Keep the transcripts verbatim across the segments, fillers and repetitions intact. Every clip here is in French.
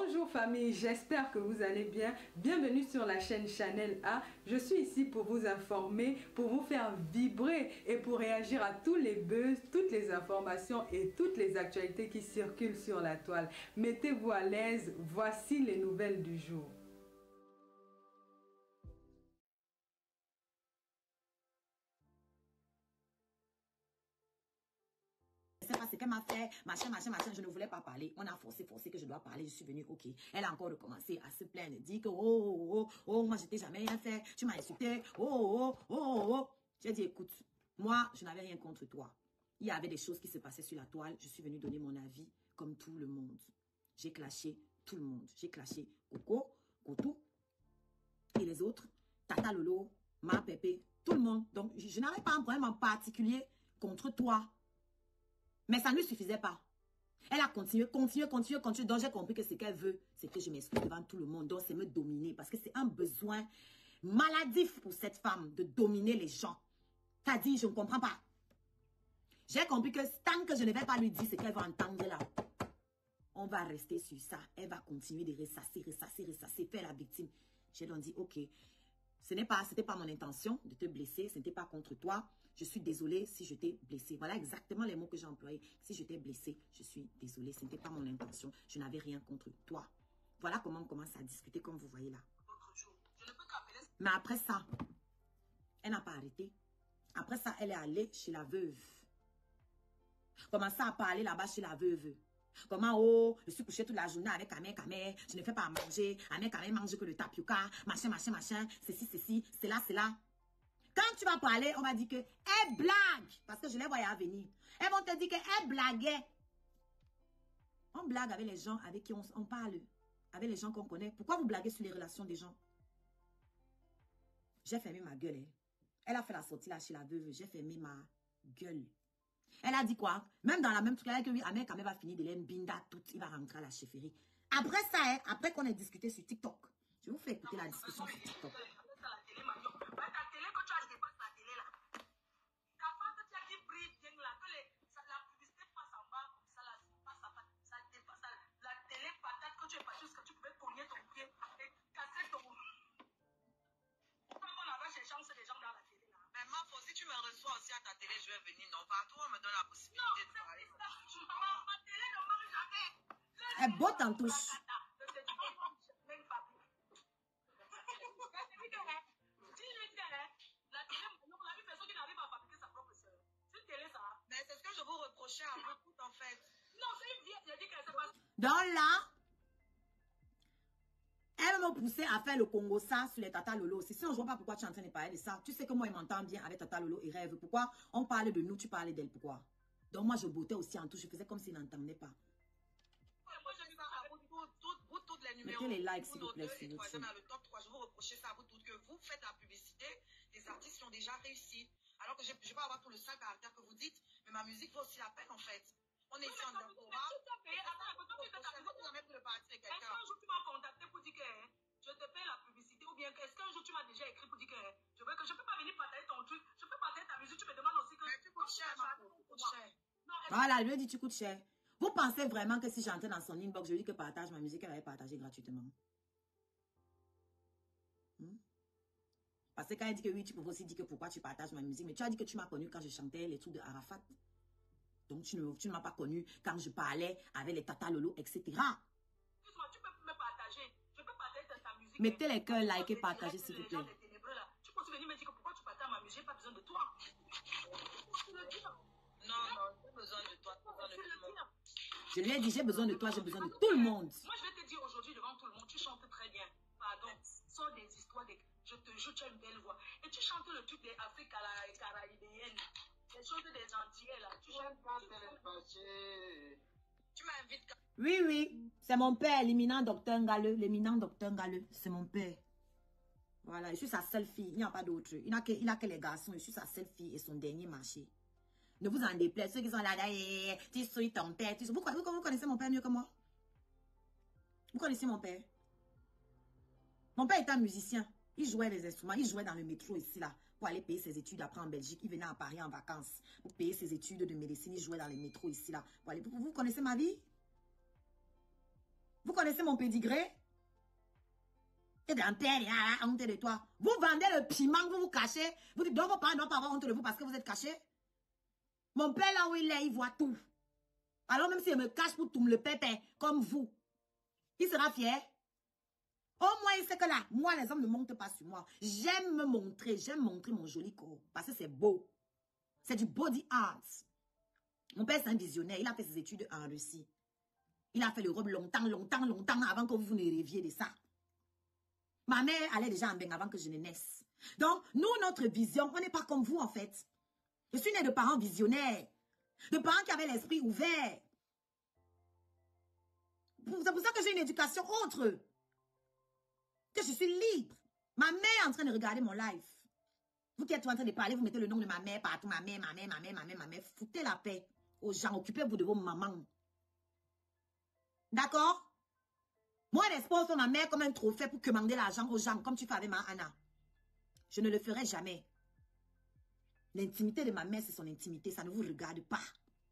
Bonjour famille, j'espère que vous allez bien. Bienvenue sur la chaîne Chanel A. Je suis ici pour vous informer, pour vous faire vibrer et pour réagir à tous les buzz, toutes les informations et toutes les actualités qui circulent sur la toile. Mettez-vous à l'aise, voici les nouvelles du jour. Je sais pas ce qu'elle m'a fait, machin, machin, machin, je ne voulais pas parler. On a forcé, forcé que je dois parler, je suis venue, ok. Elle a encore recommencé à se plaindre, dire que, oh, oh, oh, oh, moi je t'ai jamais rien fait, tu m'as insulté, oh, oh, oh, oh, oh. J'ai dit, écoute, moi, je n'avais rien contre toi. Il y avait des choses qui se passaient sur la toile, je suis venue donner mon avis, comme tout le monde. J'ai clashé tout le monde. J'ai clashé Coco, Kotou, et les autres, Tata Lolo, Ma Pépé, tout le monde. Donc, je, je n'avais pas un problème en particulier contre toi. Mais ça ne lui suffisait pas. Elle a continué, continué, continué, continué. Donc, j'ai compris que ce qu'elle veut, c'est que je m'excuse devant tout le monde. Donc, c'est me dominer. Parce que c'est un besoin maladif pour cette femme de dominer les gens. T'as dit, je ne comprends pas. J'ai compris que tant que je ne vais pas lui dire ce qu'elle va entendre là, on va rester sur ça. Elle va continuer de ressasser, ressasser, ressasser, faire la victime. J'ai donc dit, ok, ce n'est pas, c'était pas mon intention de te blesser, ce n'était pas contre toi. Je suis désolée si je t'ai blessé. Voilà exactement les mots que j'ai employés. Si je t'ai blessé, je suis désolée. Ce n'était pas mon intention. Je n'avais rien contre toi. Voilà comment on commence à discuter, comme vous voyez là. Mais après ça, elle n'a pas arrêté. Après ça, elle est allée chez la veuve. Commencer à parler là-bas chez la veuve. Comment, oh, je suis couchée toute la journée avec Amé, Amé, je ne fais pas à manger, Amé, Amé mange que le tapioca, machin, machin, machin, ceci, ceci, c'est là, c'est là. Quand tu vas parler, on va dire que elle blague, parce que je les voyais à venir. Elles vont te dire qu'elle blaguait. On blague avec les gens avec qui on, on parle, avec les gens qu'on connaît. Pourquoi vous blaguez sur les relations des gens? J'ai fermé ma gueule, elle. Elle a fait la sortie là chez la veuve, j'ai fermé ma gueule. Elle a dit quoi? Même dans la même truc, elle a dit que oui, Amé quand même va finir de l'embinda tout, il va rentrer à la chefferie. Après ça, hein, après qu'on ait discuté sur TikTok, je vous fais écouter la discussion sur TikTok. Si tu me reçois aussi à ta télé, je vais venir. Non, partout, on me donne la possibilité de parler. Ma télé ne marche jamais. Elle botte en touche. Mais c'est ce que je vous reprochais à vous toutes, en fait. Non, c'est une vieille, j'ai dit qu'elle se passe. Donc là, elle me poussait à faire le Congo ça sur les Tata Lolo aussi. Sinon, je vois pas pourquoi tu es en train de parler de ça. Tu sais que moi, il m'entend bien avec Tata Lolo et Rêve. Pourquoi on parle de nous, tu parlais d'elle? Pourquoi? Donc moi, je bottais aussi en tout. Je faisais comme s'il n'entendait pas. Moi, je dis ça à vous toutes, vous toutes les numéros. Mettez les likes, s'il vous plaît, sur YouTube. Le top trois, je vous reprocher ça à vous toutes, que vous faites la publicité des artistes qui ont déjà réussi. Alors que je ne vais pas avoir tout le sale caractère que vous dites, mais ma musique vaut aussi la peine, en fait. On est ici en diaspora. Vous avez pris le parti de quelqu'un. Est-ce qu'un jour tu m'as contacté pour dire que je te paie la publicité, ou bien est-ce qu'un jour tu m'as déjà écrit pour dire que je veux que je peux pas venir partager ton truc, je peux partager ta musique, tu me demandes aussi que tu coûtes cher, ma tu coûtes cher. Voilà, je lui ai dit tu coûtes cher. Vous pensez vraiment que si j'entrais dans son inbox, je lui dis que partage ma musique, elle avait partagé gratuitement? Hmm? Parce que quand elle dit que oui, tu peux aussi dire que pourquoi tu partages ma musique, mais tu as dit que tu m'as connu quand je chantais les trucs de Arafat. Donc tu ne, tu ne m'as pas connu quand je parlais avec les Tata Lolo, et cetera. Excuse-moi, tu peux me partager. Je peux partager ta musique. Mettez les cœurs, likez, partagez s'il vous plaît. Tu peux aussi venir me dire que pourquoi tu partages ma musique, j'ai pas besoin de toi. Non, non, j'ai besoin de toi. Je lui ai dit, j'ai besoin de toi, j'ai besoin de tout le monde. Moi, je vais te dire aujourd'hui devant tout le monde, tu chantes très bien. Pardon, sors des histoires, de... je te jure, tu as une belle voix. Et tu chantes le truc des Afriques caribéennes. Les choses des Antillais, là. Tu chantes pas. Tu m'invites. Oui, oui, c'est mon père, l'éminent docteur Ngale, l'éminent docteur Ngale, c'est mon père. Voilà, je suis sa seule fille, il n'y a pas d'autre. Il n'a que, il a que les garçons, je suis sa seule fille et son dernier marché. Ne vous en déplaise, ceux qui sont là, là, tu suis ton père, tu... Vous, vous, vous connaissez mon père mieux que moi? Vous connaissez mon père? Mon père est un musicien. Il jouait les instruments, il jouait dans le métro ici, là, pour aller payer ses études après en Belgique. Il venait à Paris en vacances pour payer ses études de médecine. Il jouait dans le métro ici, là, pour aller... Vous, vous connaissez ma vie? Vous connaissez connaissez mon pédigré? Et d'un père, ah, honte de toi. Vous vendez le piment, vous vous cachez. Vous dites, donc vos parents ne doivent pas avoir honte de vous parce que vous êtes cachés. Mon père, là où il est, il voit tout. Alors même s'il me cache pour tout le pépé, comme vous, il sera fier. Au moins, il sait que là, moi, les hommes ne montent pas sur moi. J'aime me montrer, j'aime montrer mon joli corps. Parce que c'est beau. C'est du body art. Mon père, c'est un visionnaire. Il a fait ses études en Russie. Il a fait l'Europe longtemps, longtemps, longtemps avant que vous ne rêviez de ça. Ma mère allait déjà en bain avant que je ne naisse. Donc, nous, notre vision, on n'est pas comme vous, en fait. Je suis née de parents visionnaires. De parents qui avaient l'esprit ouvert. C'est pour ça que j'ai une éducation autre. Que je suis libre. Ma mère est en train de regarder mon live. Vous qui êtes en train de parler, vous mettez le nom de ma mère partout. Ma mère, ma mère, ma mère, ma mère, ma mère. Foutez la paix aux gens. Occupez-vous de vos mamans. D'accord? Moi, j'expose ma mère comme un trophée pour commander l'argent aux gens, comme tu fais avec ma Anna. Je ne le ferai jamais. L'intimité de ma mère, c'est son intimité. Ça ne vous regarde pas.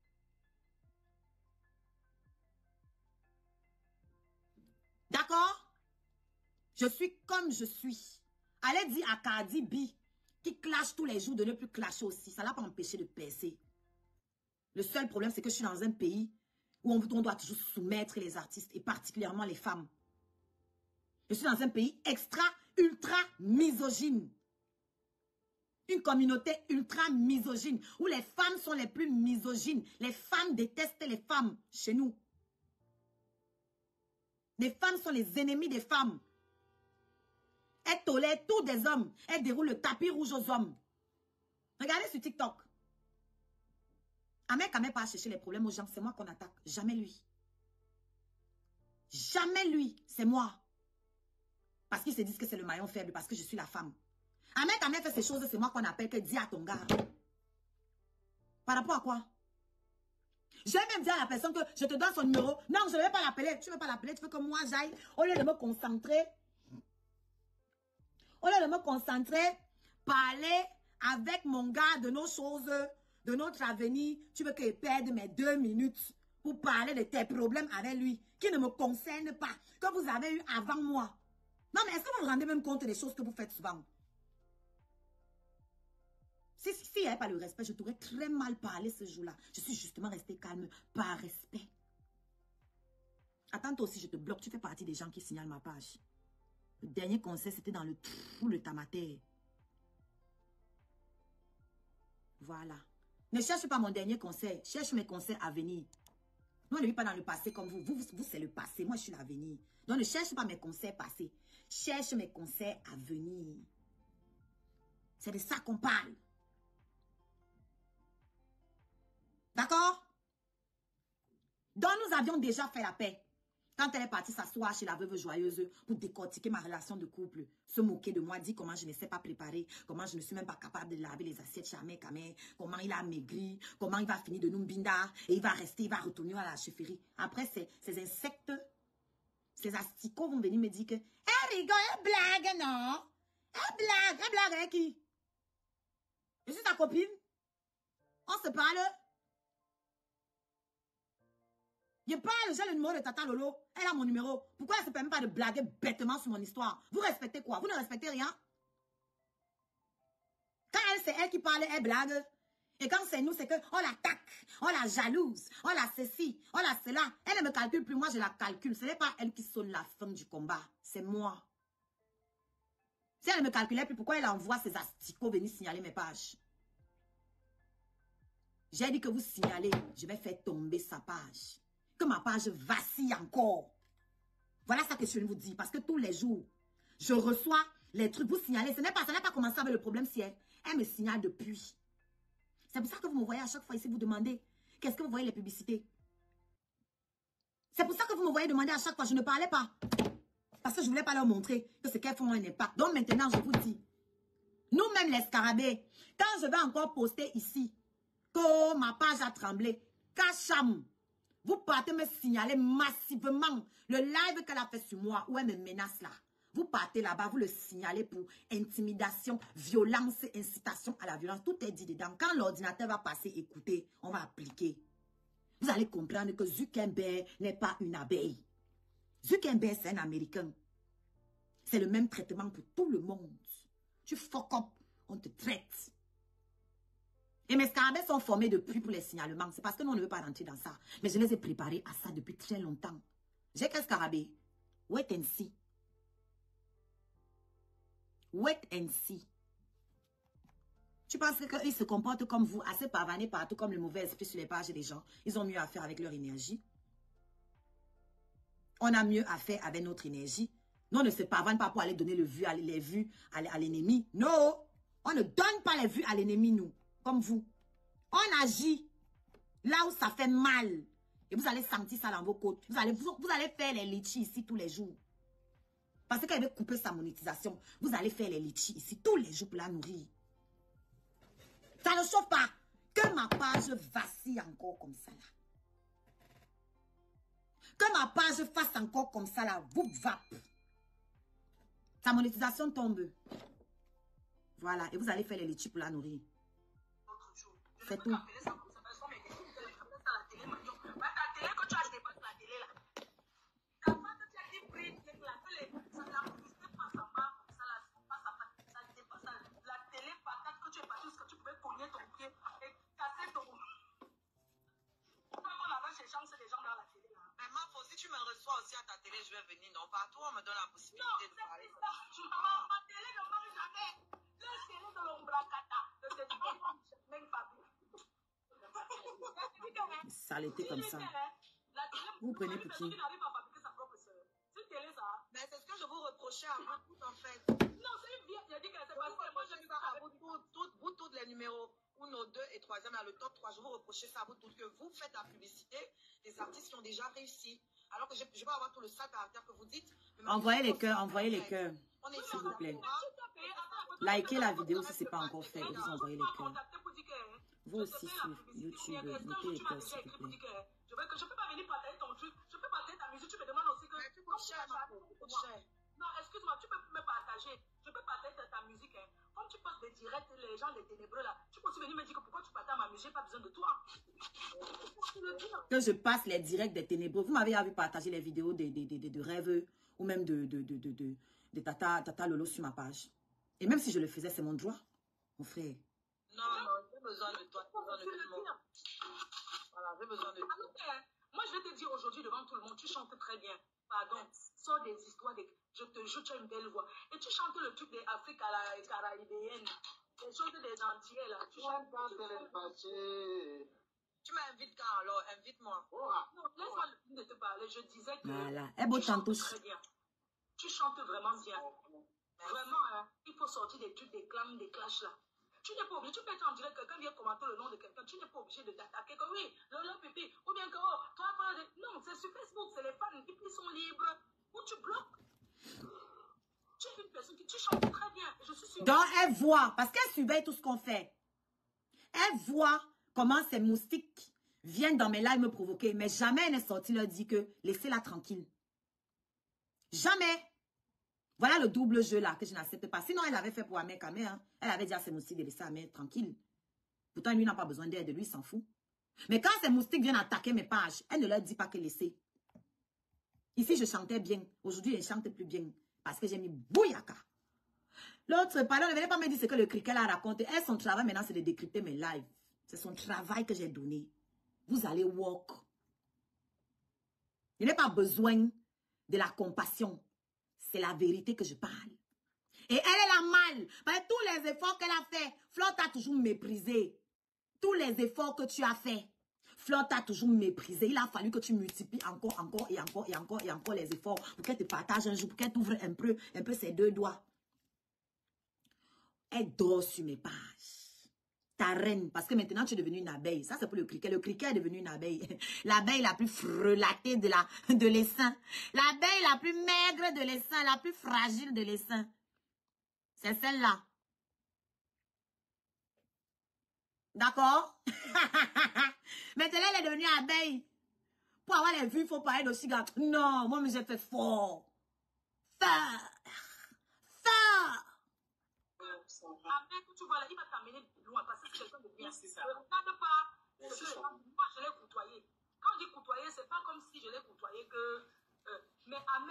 D'accord? Je suis comme je suis. Allez dire à Cardi B, qui clash tous les jours, de ne plus clasher aussi. Ça ne l'a pas empêché de percer. Le seul problème, c'est que je suis dans un pays où on, on doit toujours soumettre les artistes, et particulièrement les femmes. Je suis dans un pays extra, ultra misogyne. Une communauté ultra misogyne, où les femmes sont les plus misogynes. Les femmes détestent les femmes chez nous. Les femmes sont les ennemis des femmes. Elles tolèrent tous des hommes. Elles déroulent le tapis rouge aux hommes. Regardez sur TikTok. Ahmed Kamé pas chercher les problèmes aux gens. C'est moi qu'on attaque. Jamais lui. Jamais lui. C'est moi. Parce qu'ils se disent que c'est le maillon faible. Parce que je suis la femme. Ahmed Kamé fait ces choses. C'est moi qu'on appelle que dis à ton gars. Par rapport à quoi? Je vais même dire à la personne que je te donne son numéro. Non, je ne vais pas l'appeler. Tu ne veux pas l'appeler. Tu veux que moi j'aille. Au lieu de me concentrer. Au lieu de me concentrer. Parler avec mon gars de nos choses. De notre avenir. Tu veux que je perde mes deux minutes. Pour parler de tes problèmes avec lui. Qui ne me concernent pas. Que vous avez eu avant moi. Non, mais est-ce que vous vous rendez même compte des choses que vous faites souvent? Si, si, si il n'y avait pas le respect, je t'aurais très mal parlé ce jour-là. Je suis justement restée calme par respect. Attends, toi aussi, je te bloque. Tu fais partie des gens qui signalent ma page. Le dernier conseil, c'était dans le trou de tamater. Voilà. Ne cherche pas mon dernier conseil. Cherche mes conseils à venir. Moi, ne vis pas dans le passé comme vous. Vous, vous, vous c'est le passé. Moi, je suis l'avenir. Donc, ne cherche pas mes conseils passés. Cherche mes conseils à venir. C'est de ça qu'on parle. D'accord? Donc, nous avions déjà fait la paix. Quand elle est partie s'asseoir chez la veuve joyeuse pour décortiquer ma relation de couple, se moquer de moi, dire comment je ne sais pas préparer, comment je ne suis même pas capable de laver les assiettes chez Ahmed Kamé, comment il a maigri, comment il va finir de nous binda, et il va rester, il va retourner à la chefferie. Après, ces, ces insectes, ces asticots vont venir me dire que, elle rigole, elle blague, non? Elle blague, elle blague avec qui? Je suis ta copine. On se parle. Je parle, j'ai le numéro de Tata Lolo. Elle a mon numéro. Pourquoi elle ne se permet pas de blaguer bêtement sur mon histoire? Vous respectez quoi? Vous ne respectez rien? Quand elle, c'est elle qui parle, elle blague. Et quand c'est nous, c'est que on l'attaque, on la jalouse, on la ceci, on la cela. Elle ne me calcule plus, moi je la calcule. Ce n'est pas elle qui sonne la fin du combat, c'est moi. Si elle ne me calculait plus, pourquoi elle envoie ses asticots venir signaler mes pages? J'ai dit que vous signalez, je vais faire tomber sa page. Que ma page vacille encore. Voilà ça que je vous dis. Parce que tous les jours, je reçois les trucs. Vous signalez. Ce n'est pas, ça n'a pas commencé avec le problème si elle, elle me signale depuis. C'est pour ça que vous me voyez à chaque fois ici, vous demandez. Qu'est-ce que vous voyez les publicités? C'est pour ça que vous me voyez demander à chaque fois. Je ne parlais pas. Parce que je ne voulais pas leur montrer que ce qu'elles font a un impact. Donc maintenant, je vous dis. Nous-mêmes les scarabées. Quand je vais encore poster ici. Que ma page a tremblé. Cacham. Vous partez me signaler massivement le live qu'elle a fait sur moi, où elle me menace là. Vous partez là-bas, vous le signalez pour intimidation, violence, incitation à la violence. Tout est dit dedans. Quand l'ordinateur va passer, écoutez, on va appliquer. Vous allez comprendre que Zuckerberg n'est pas une abeille. Zuckerberg, c'est un Américain. C'est le même traitement pour tout le monde. Tu fuck up, on te traite. Et mes scarabées sont formés depuis pour les signalements. C'est parce que nous, on ne veut pas rentrer dans ça. Mais je les ai préparés à ça depuis très longtemps. J'ai quel scarabée? Wait and see. Wait and see. Tu penses qu'ils se comportent comme vous, assez pavanés partout comme le mauvais esprit sur les pages des gens? Ils ont mieux à faire avec leur énergie. On a mieux à faire avec notre énergie. Nous, on ne se pavane pas pour aller donner le vue à, les vues à, à l'ennemi. Non, on ne donne pas les vues à l'ennemi, nous, comme vous. On agit là où ça fait mal. Et vous allez sentir ça dans vos côtes. Vous allez, vous, vous allez faire les litchis ici tous les jours. Parce qu'elle veut couper sa monétisation. Vous allez faire les litchis ici tous les jours pour la nourrir. Ça ne chauffe pas. Que ma page vacille encore comme ça là. Que ma page fasse encore comme ça là. Vous vape. Sa monétisation tombe. Voilà. Et vous allez faire les litchis pour la nourrir. C'est tout. Si tu me reçois aussi à ta télé, je vais venir. Non, partout, on me donne la possibilité de parler. Non, ma télé ne parle jamais. La télé de l'ombracata. Saleté comme ça. Vous prenez pour qui? Mais c'est ce que je vous reprochais à vous tous, en fait. Non, c'est une vieille. J'ai dit que c'est parce que moi, je dis ça à vous tous, vous tous les numéros. Uno, deux et troisième, là, le top trois, je vous reprochais ça à vous tous, que vous faites la publicité des artistes qui ont déjà réussi. Alors que je, je vais avoir tout le sale caractère que vous dites. Envoyez les cœurs, envoyez les cœurs. S'il vous plaît. Likez la vidéo si ce n'est pas encore fait. Et vous envoyez les cœurs. Vous aussi sur YouTube, mettez les cœurs s'il vous plaît. Je ne peux pas venir partager ton truc. Je peux partager ta musique. Tu me demandes aussi que... Tu coûtes cher, ma pauvre. Non, excuse-moi, tu peux me partager. Je peux partager ta musique. Hein. Comme tu passes des directs, les gens, les ténébreux là, tu peux aussi venir me dire que pourquoi tu partages ma musique, j'ai pas besoin de toi. Que je passe les directs des ténébreux. Vous m'avez vu partager les vidéos de, de, de, de, de rêves ou même de, de, de, de, de, de tata, tata Lolo sur ma page. Et même si je le faisais, c'est mon droit, mon frère. Non, non, j'ai besoin de toi. J'ai besoin de tout le monde. Voilà, j'ai besoin de toi. Moi, je vais te dire aujourd'hui devant tout le monde, tu chantes très bien. Pardon, sors des histoires, de... je te jure, tu as une belle voix. Et tu chantes le truc des Afrique à la caribéenne, les choses des Antillais là. Tu chantes pas de Tu m'invites quand alors? Invite-moi. Oh. Non, laisse-moi de te parler. Je disais que voilà. tu chantes très bien. Tu chantes vraiment bien. Vraiment, hein, il faut sortir des trucs, des clams, des clashs là. Tu n'es pas obligé, tu peux être en direct, quelqu'un vient commenter le nom de quelqu'un, tu n'es pas obligé de t'attaquer comme oui, Lolo Pipi, ou bien que oh, toi, non, c'est sur Facebook, c'est les fans, et puis ils sont libres, ou tu bloques. Tu es une personne qui, tu chantes très bien, je suis sûre. Donc, elle voit, parce qu'elle surveille tout ce qu'on fait. Elle voit comment ces moustiques viennent dans mes lives me provoquer, mais jamais elle n'est sortie leur dire que laissez-la tranquille. Jamais. Voilà le double jeu là que je n'accepte pas. Sinon, elle avait fait pour Amé Kamé. Hein. Elle avait dit à ses moustiques de laisser Amé tranquille. Pourtant, lui n'a pas besoin d'aide, lui, il s'en fout. Mais quand ces moustiques viennent attaquer mes pages, elle ne leur dit pas que laisser. Ici, je chantais bien. Aujourd'hui, je ne chante plus bien. Parce que j'ai mis bouyaka. L'autre, pardon, ne venez pas me dire ce que le criquet a raconté. Elle, son travail maintenant, c'est de décrypter mes lives. C'est son travail que j'ai donné. Vous allez walk. Il n'y a pas besoin de la compassion. C'est la vérité que je parle. Et elle, elle a mal. Parce que tous les efforts qu'elle a fait, Flore t'a toujours méprisé. Tous les efforts que tu as fait, Flore t'a toujours méprisé. Il a fallu que tu multiplies encore, encore et encore et encore et encore les efforts pour qu'elle te partage un jour, pour qu'elle t'ouvre un peu, un peu ses deux doigts. Elle dort sur mes pages. Ta reine, parce que maintenant tu es devenue une abeille. Ça, c'est pour le criquet. Le criquet est devenu une abeille. L'abeille la plus frelatée de la de l'essaim. L'abeille la plus maigre de l'essaim, la plus fragile de l'essaim. C'est celle-là. D'accord? Maintenant, elle est devenue abeille. Pour avoir les vues, il faut parler de cigare. Non, moi, mais j'ai fait fort. Fort. Fort. Après que tu vois là, il va t'amener loin parce que c'est quelqu'un de bien. Ne regarde pas. Que, moi, je l'ai côtoyé. Quand je dis côtoyer, c'est pas comme si je l'ai côtoyé que. Euh, mais Amé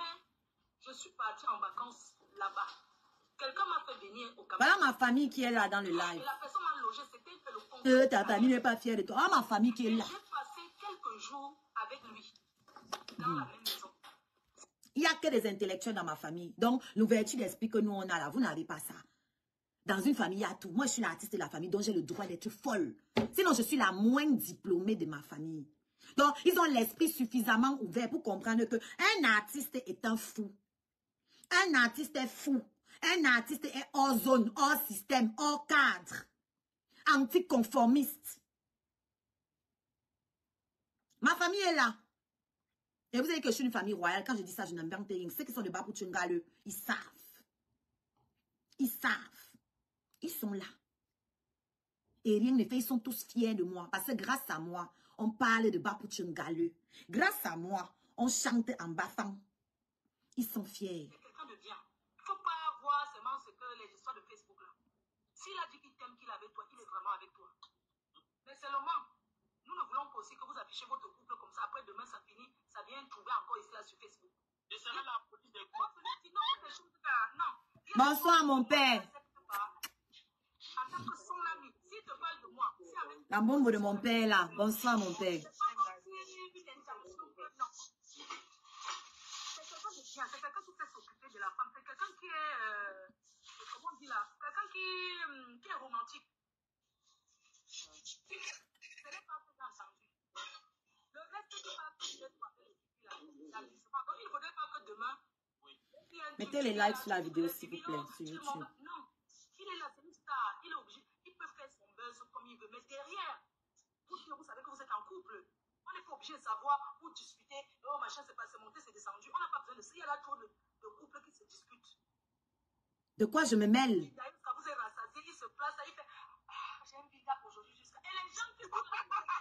suis partie en vacances là-bas. Quelqu'un m'a fait venir au Cameroun. Voilà ma famille qui est là dans le live. Et la personne m'a logé, c'était le compte. Euh, ta famille n'est pas fière de toi. Ah, ma famille qui est là. J'ai passé quelques jours avec lui dans mmh. la même maison. Il n'y a que des intellectuels dans ma famille. Donc, l'ouverture d'esprit que nous, on a là, vous n'avez pas ça. Dans une famille, il y a tout. Moi, je suis l'artiste de la famille, donc j'ai le droit d'être folle. Sinon, je suis la moins diplômée de ma famille. Donc, ils ont l'esprit suffisamment ouvert pour comprendre qu'un artiste est un fou. Un artiste est fou. Un artiste est hors zone, hors système, hors cadre. Anticonformiste. Ma famille est là. Et vous savez que je suis une famille royale. Quand je dis ça, je n'invente rien. Ceux qui sont de Bapouchungale, ils savent. Ils savent. Ils sont là. Et rien ne fait, ils sont tous fiers de moi. Parce que grâce à moi, on parle de Bapouchungale. Grâce à moi, on chante en bafang. Ils sont fiers. C'est quelqu'un de bien. Il ne faut pas voir seulement ce que les histoires de Facebook là. S'il a dit qu'il t'aime, qu'il est avec toi, il est vraiment avec toi. Mais seulement, nous ne voulons pas aussi que vous affichez votre couple comme ça. Après, demain, ça finit, ça vient trouver encore ici là sur Facebook. Et c'est là la police des couples. Bonsoir, mon père. La bombe de mon père là. Bonsoir, mon père. C'est quelqu'un qui sait s'occuper de la femme. C'est quelqu'un qui est, euh, comment on dit là, quelqu'un qui, euh, qui est romantique. Ce n'est pas tout entendu. Le reste du pas que je dois faire donc il ne faudrait pas que demain. Mettez les likes sur la vidéo, s'il vous plaît, sur YouTube. Non, il est là, c'est une star. Il est obligé. Il peut faire son buzz comme il veut. Mais derrière, vous, vous savez que vous êtes en couple. On n'est pas obligé de savoir ou discuter. Oh, machin, c'est passé, monté, c'est descendu. On n'a pas besoin de ça. Il y a là trop de, de couples qui se discutent. De quoi je me mêle? Quand vous êtes rassasié, il se place là, il fait ah, j'ai un big up aujourd'hui jusqu'à. Et les gens qui sont là,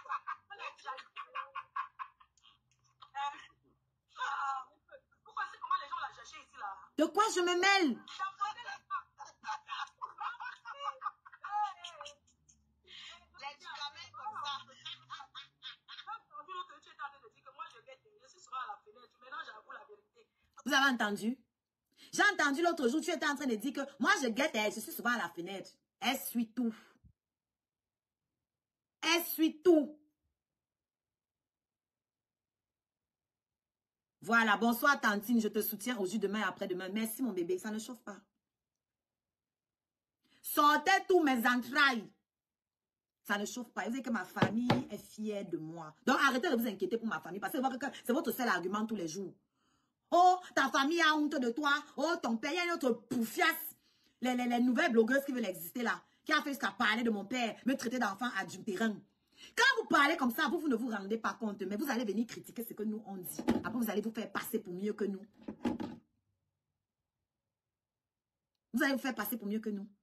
pourquoi c'est comment les gens l'ont cherché ici là? De quoi je me mêle? Vous avez entendu? J'ai entendu l'autre jour, tu étais en train de dire que moi je guette, je suis souvent à la fenêtre. Elle suit tout. Elle suit tout. Voilà, bonsoir Tantine, je te soutiens aujourd'hui, demain et après-demain. Merci mon bébé, ça ne chauffe pas. Sortez tous mes entrailles. Ça ne chauffe pas. Vous savez que ma famille est fière de moi. Donc arrêtez de vous inquiéter pour ma famille parce que c'est votre seul argument tous les jours. Oh, ta famille a honte de toi. Oh, ton père, il y a une autre pouffiasse. Les, les, les nouvelles blogueuses qui veulent exister là, qui a fait jusqu'à parler de mon père, me traiter d'enfant adultérant. Quand vous parlez comme ça, vous, vous ne vous rendez pas compte, mais vous allez venir critiquer ce que nous on dit. Après, vous allez vous faire passer pour mieux que nous. Vous allez vous faire passer pour mieux que nous.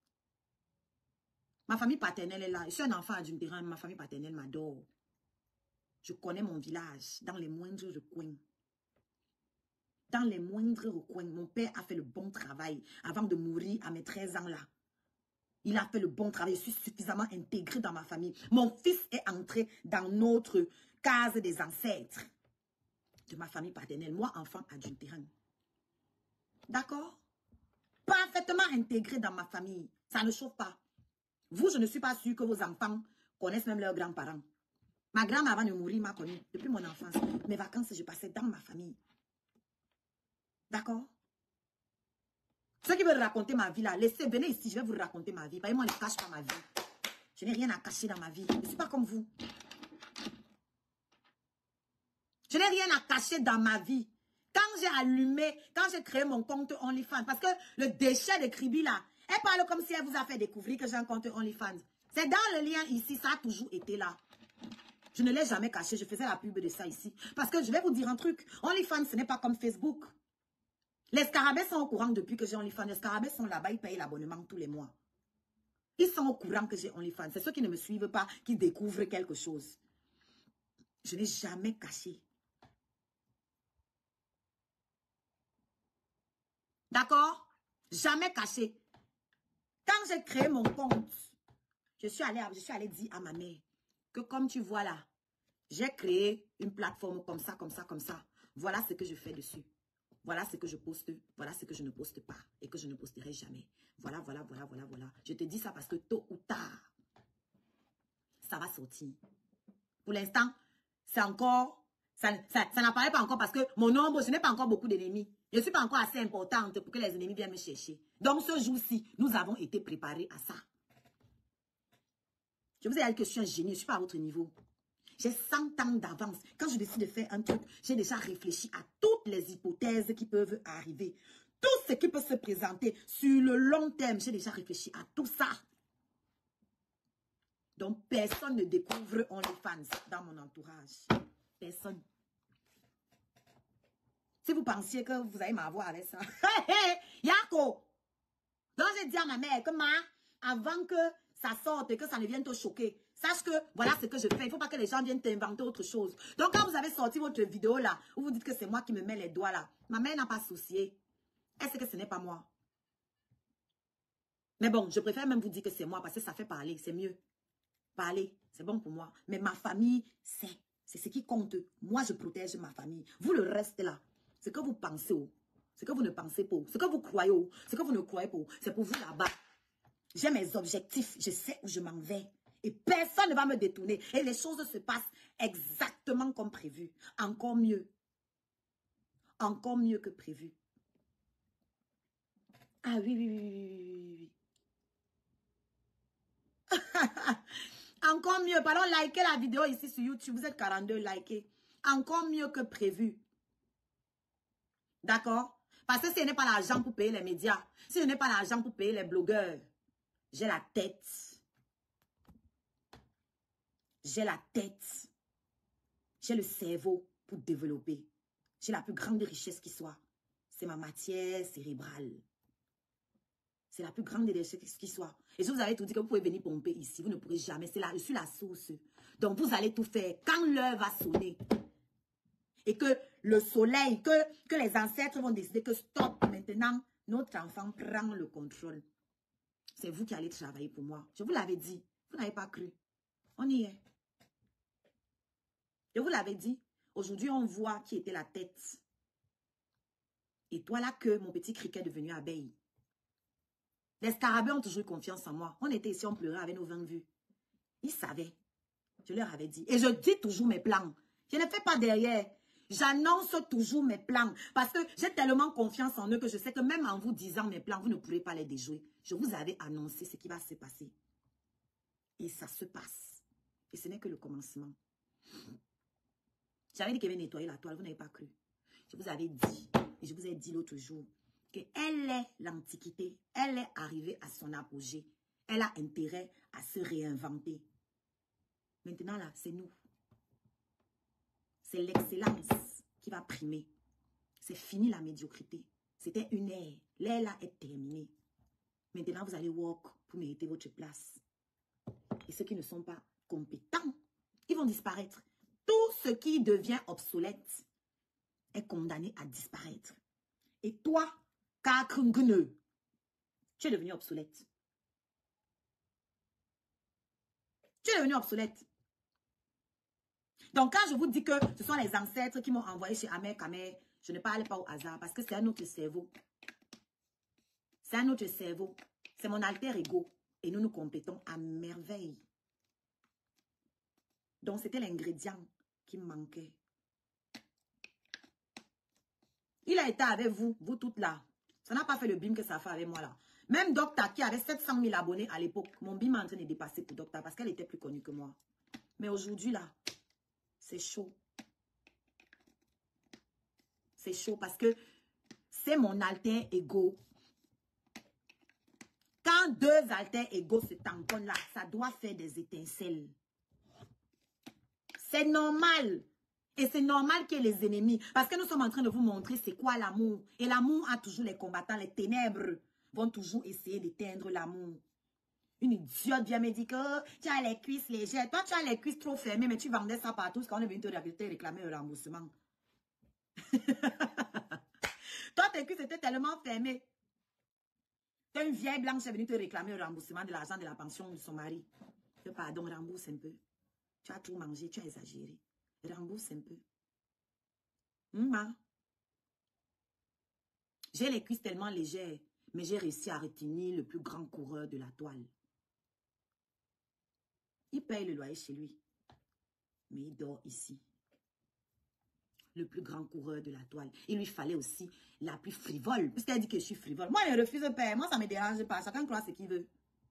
Ma famille paternelle est là. Je suis un enfant adultérant, ma famille paternelle m'adore. Je connais mon village, dans les moindres recoins. Dans les moindres recoins, mon père a fait le bon travail avant de mourir à mes treize ans là. Il a fait le bon travail. Je suis suffisamment intégré dans ma famille. Mon fils est entré dans notre case des ancêtres de ma famille paternelle. Moi, enfant adultérant. D'accord? Parfaitement intégré dans ma famille. Ça ne chauffe pas. Vous, je ne suis pas sûre que vos enfants connaissent même leurs grands-parents. Ma grand-mère, avant de mourir, m'a connue depuis mon enfance. Mes vacances, je passais dans ma famille. D'accord? Ceux qui veulent raconter ma vie là, laissez, venez ici, je vais vous raconter ma vie. Parce que moi, je ne cache pas ma vie. Je n'ai rien à cacher dans ma vie. Je ne suis pas comme vous. Je n'ai rien à cacher dans ma vie. Quand j'ai allumé, quand j'ai créé mon compte OnlyFans, parce que le déchet de Kribi là, elle parle comme si elle vous a fait découvrir que j'ai un compte OnlyFans. C'est dans le lien ici, ça a toujours été là. Je ne l'ai jamais caché, je faisais la pub de ça ici. Parce que je vais vous dire un truc, OnlyFans ce n'est pas comme Facebook. Les scarabées sont au courant depuis que j'ai OnlyFans. Les scarabées sont là-bas, ils payent l'abonnement tous les mois. Ils sont au courant que j'ai OnlyFans. C'est ceux qui ne me suivent pas, qui découvrent quelque chose. Je n'ai jamais caché. D'accord? Jamais caché. Quand j'ai créé mon compte, je suis allée, je suis allée dire à ma mère que comme tu vois là, j'ai créé une plateforme comme ça, comme ça, comme ça. Voilà ce que je fais dessus. Voilà ce que je poste, voilà ce que je ne poste pas et que je ne posterai jamais. Voilà, voilà, voilà, voilà, voilà. Je te dis ça parce que tôt ou tard, ça va sortir. Pour l'instant, c'est encore, ça, ça, ça n'apparaît pas encore parce que mon nombre, je n'ai pas encore beaucoup d'ennemis. Je ne suis pas encore assez importante pour que les ennemis viennent me chercher. Donc ce jour-ci, nous avons été préparés à ça. Je vous ai dit que je suis un génie, je ne suis pas à votre niveau. J'ai cent ans d'avance. Quand je décide de faire un truc, j'ai déjà réfléchi à toutes les hypothèses qui peuvent arriver. Tout ce qui peut se présenter sur le long terme, j'ai déjà réfléchi à tout ça. Donc, personne ne découvre OnlyFans dans mon entourage. Personne. Si vous pensiez que vous allez m'avoir avec ça. Hé, hé, Yako! Donc, j'ai dit à ma mère que, ma, avant que ça sorte et que ça ne vienne te choquer, sache que voilà ce que je fais. Il ne faut pas que les gens viennent t'inventer autre chose. Donc, quand vous avez sorti votre vidéo là, où vous dites que c'est moi qui me mets les doigts là, ma mère n'a pas soucié. Elle sait que ce n'est pas moi. Mais bon, je préfère même vous dire que c'est moi parce que ça fait parler, c'est mieux. Parler, c'est bon pour moi. Mais ma famille, c'est c'est ce qui compte. Moi, je protège ma famille. Vous, le reste là, ce que vous pensez, ce que vous ne pensez pas, ce que vous croyez, ce que vous ne croyez pas, c'est pour vous là-bas. J'ai mes objectifs, je sais où je m'en vais. Et personne ne va me détourner. Et les choses se passent exactement comme prévu. Encore mieux. Encore mieux que prévu. Ah oui, oui, oui, oui, oui, oui. Encore mieux. Pardon, likez la vidéo ici sur YouTube. Vous êtes quarante-deux, likez. Encore mieux que prévu. D'accord? Parce que si ce n'est pas l'argent pour payer les médias, si ce n'est pas l'argent pour payer les blogueurs, j'ai la tête. J'ai la tête. J'ai le cerveau pour développer. J'ai la plus grande richesse qui soit. C'est ma matière cérébrale. C'est la plus grande des richesses qui soit. Et si vous avez tout dit que vous pouvez venir pomper ici, vous ne pourrez jamais. C'est là, je suis la source. Donc vous allez tout faire. Quand l'heure va sonner, et que le soleil, que, que les ancêtres vont décider que stop, maintenant, notre enfant prend le contrôle. C'est vous qui allez travailler pour moi. Je vous l'avais dit. Vous n'avez pas cru. On y est. Je vous l'avais dit. Aujourd'hui, on voit qui était la tête. Et toi là que mon petit criquet est devenu abeille. Les scarabées ont toujours eu confiance en moi. On était ici, on pleurait avec nos vingt vues. Ils savaient. Je leur avais dit. Et je dis toujours mes plans. Je ne fais pas derrière. J'annonce toujours mes plans. Parce que j'ai tellement confiance en eux que je sais que même en vous disant mes plans, vous ne pourrez pas les déjouer. Je vous avais annoncé ce qui va se passer. Et ça se passe. Et ce n'est que le commencement. J'avais dit qu'elle avait nettoyé la toile, vous n'avez pas cru. Je vous avais dit, et je vous ai dit l'autre jour, qu'elle est l'Antiquité. Elle est arrivée à son apogée. Elle a intérêt à se réinventer. Maintenant là, c'est nous. C'est l'excellence qui va primer. C'est fini la médiocrité. C'était une ère. L'ère là est terminée. Maintenant, vous allez work pour mériter votre place. Et ceux qui ne sont pas compétents, ils vont disparaître. Tout ce qui devient obsolète est condamné à disparaître. Et toi, Kakrungne, tu es devenu obsolète. Tu es devenu obsolète. Donc, quand je vous dis que ce sont les ancêtres qui m'ont envoyé chez Amer Kamer, je ne parle pas au hasard parce que c'est un autre cerveau. C'est un autre cerveau. C'est mon alter ego. Et nous nous complétons à merveille. Donc, c'était l'ingrédient qui me manquait. Il a été avec vous, vous toutes là. Ça n'a pas fait le bim que ça a fait avec moi là. Même Docta qui avait sept cent mille abonnés à l'époque, mon bim est en train de dépasser pour Docta parce qu'elle était plus connue que moi. Mais aujourd'hui là, c'est chaud. C'est chaud parce que c'est mon alter ego. Quand deux alter ego se tamponnent là, ça doit faire des étincelles. C'est normal. Et c'est normal qu'il y ait les ennemis. Parce que nous sommes en train de vous montrer c'est quoi l'amour. Et l'amour a toujours les combattants. Les ténèbres vont toujours essayer d'éteindre l'amour. Une idiote vient me dire que oh, tu as les cuisses légères. Toi, tu as les cuisses trop fermées, mais tu vendais ça partout parce qu'on est venu te réclamer le remboursement. Toi, tes cuisses étaient tellement fermées. Tu as une vieille blanche qui est venue te réclamer le remboursement de l'argent de la pension de son mari. Pardon, rembourse un peu. Tu as trop mangé, tu as exagéré. Rembourse un peu. Hum, J'ai les cuisses tellement légères, mais j'ai réussi à retenir le plus grand coureur de la toile. Il paye le loyer chez lui, mais il dort ici. Le plus grand coureur de la toile. Il lui fallait aussi la plus frivole, puisqu'elle dit que je suis frivole. Moi, je refuse de payer. Moi, ça ne me dérange pas. Chacun croit ce qu'il veut.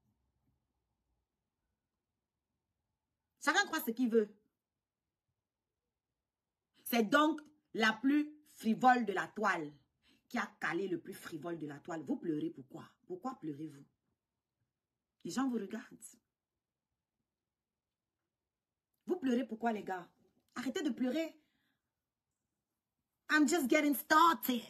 Chacun croit ce qu'il veut. C'est donc la plus frivole de la toile qui a calé le plus frivole de la toile. Vous pleurez pourquoi? Pourquoi pleurez-vous? Les gens vous regardent. Vous pleurez pourquoi, les gars? Arrêtez de pleurer. I'm just getting started.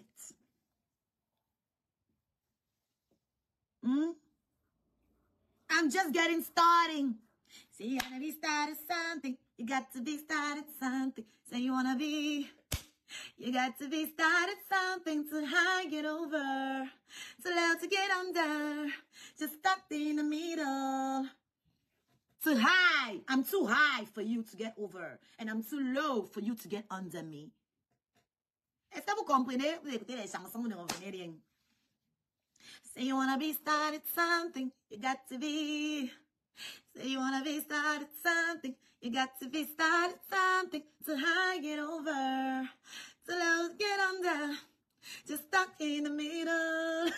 Hmm? I'm just getting starting. See, you wanna be started something. You got to be started something. Say you wanna be. You got to be started something to high get over. Too low to get under. Just stuck in the middle. Too high. I'm too high for you to get over. And I'm too low for you to get under me. Est-ce que vous comprenez? Vous écoutez les chansons, vous ne revenez rien. Say you wanna be started something. You got to be. Say you wanna be started something. You got to be started something. To high get over. To low get under. Just stuck in the middle.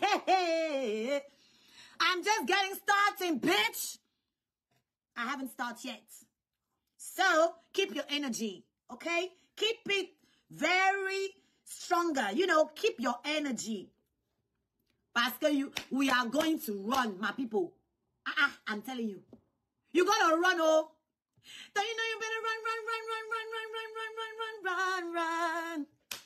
I'm just getting started, bitch. I haven't started yet. So, keep your energy, okay? Keep it very stronger. You know, keep your energy. Parce que you, we are going to run, my people. Ah, uh, uh, I'm telling you. You gotta run, oh. Don't you know you better run, run, run, run, run, run, run, run, run, run, run.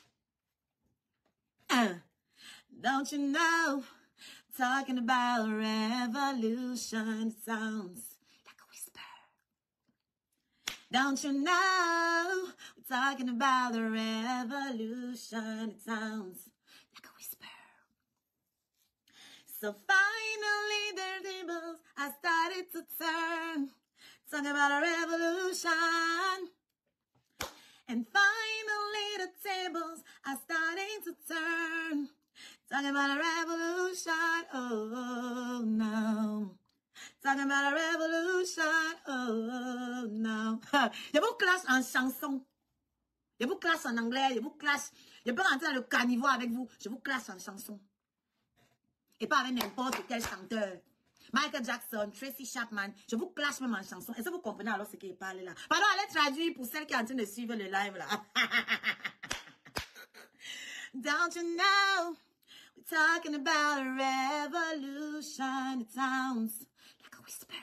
Uh, don't you know, talking about revolution sounds like a whisper. Don't you know, we're talking about the revolution, it sounds like a whisper. So finally the tables are started to turn. Talking about a revolution. And finally the tables are starting to turn. Talking about a revolution. Oh no. Talking about a revolution. Oh no. Je vous classe en chanson. Je vous classe en anglais. Je vous classe. Je peux rentrer dans le caniveau avec vous. Je vous classe en chanson. Et pas avec n'importe quel chanteur. Michael Jackson, Tracy Chapman, je vous clash même en chanson. Est-ce que vous comprenez alors ce qu'il parle là? Pardon, allez traduire pour celles qui sont en train de suivre le live là. Don't you know, we're talking about a revolution. It sounds like a whisper.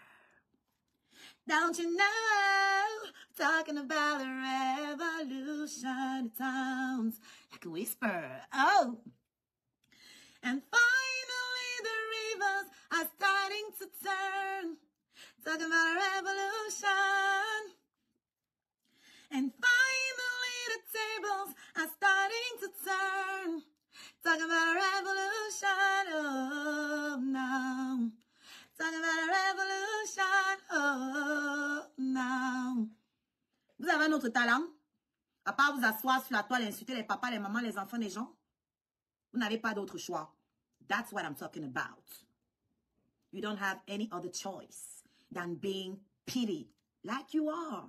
Don't you know, we're talking about a revolution. It sounds like a whisper. Oh. And finally the rivers are starting to turn. Talking about a revolution. And finally the tables are starting to turn. Talking about a revolution. Oh no. Talking about a revolution. Oh no. Vous avez un autre talent? À part vous asseoir sur la toile et insulter les papas, les mamans, les enfants, les gens? Vous n'avez pas d'autre choix. That's what I'm talking about. You don't have any other choice than being pitied like you are.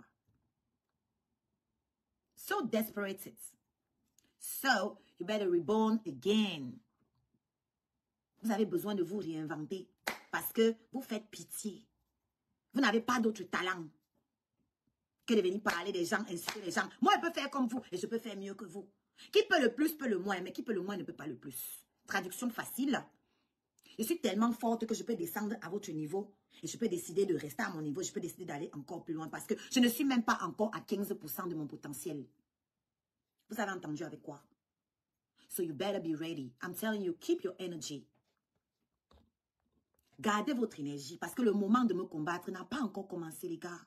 So desperate. So you better reborn again. Vous avez besoin de vous réinventer parce que vous faites pitié. Vous n'avez pas d'autre talent que de venir parler des gens, insulter les gens. Moi, je peux faire comme vous et je peux faire mieux que vous. Qui peut le plus, peut le moins, mais qui peut le moins ne peut pas le plus. Traduction facile. Je suis tellement forte que je peux descendre à votre niveau et je peux décider de rester à mon niveau. Je peux décider d'aller encore plus loin parce que je ne suis même pas encore à quinze pour cent de mon potentiel. Vous avez entendu avec quoi? So you better be ready. I'm telling you, keep your energy. Gardez votre énergie parce que le moment de me combattre n'a pas encore commencé, les gars.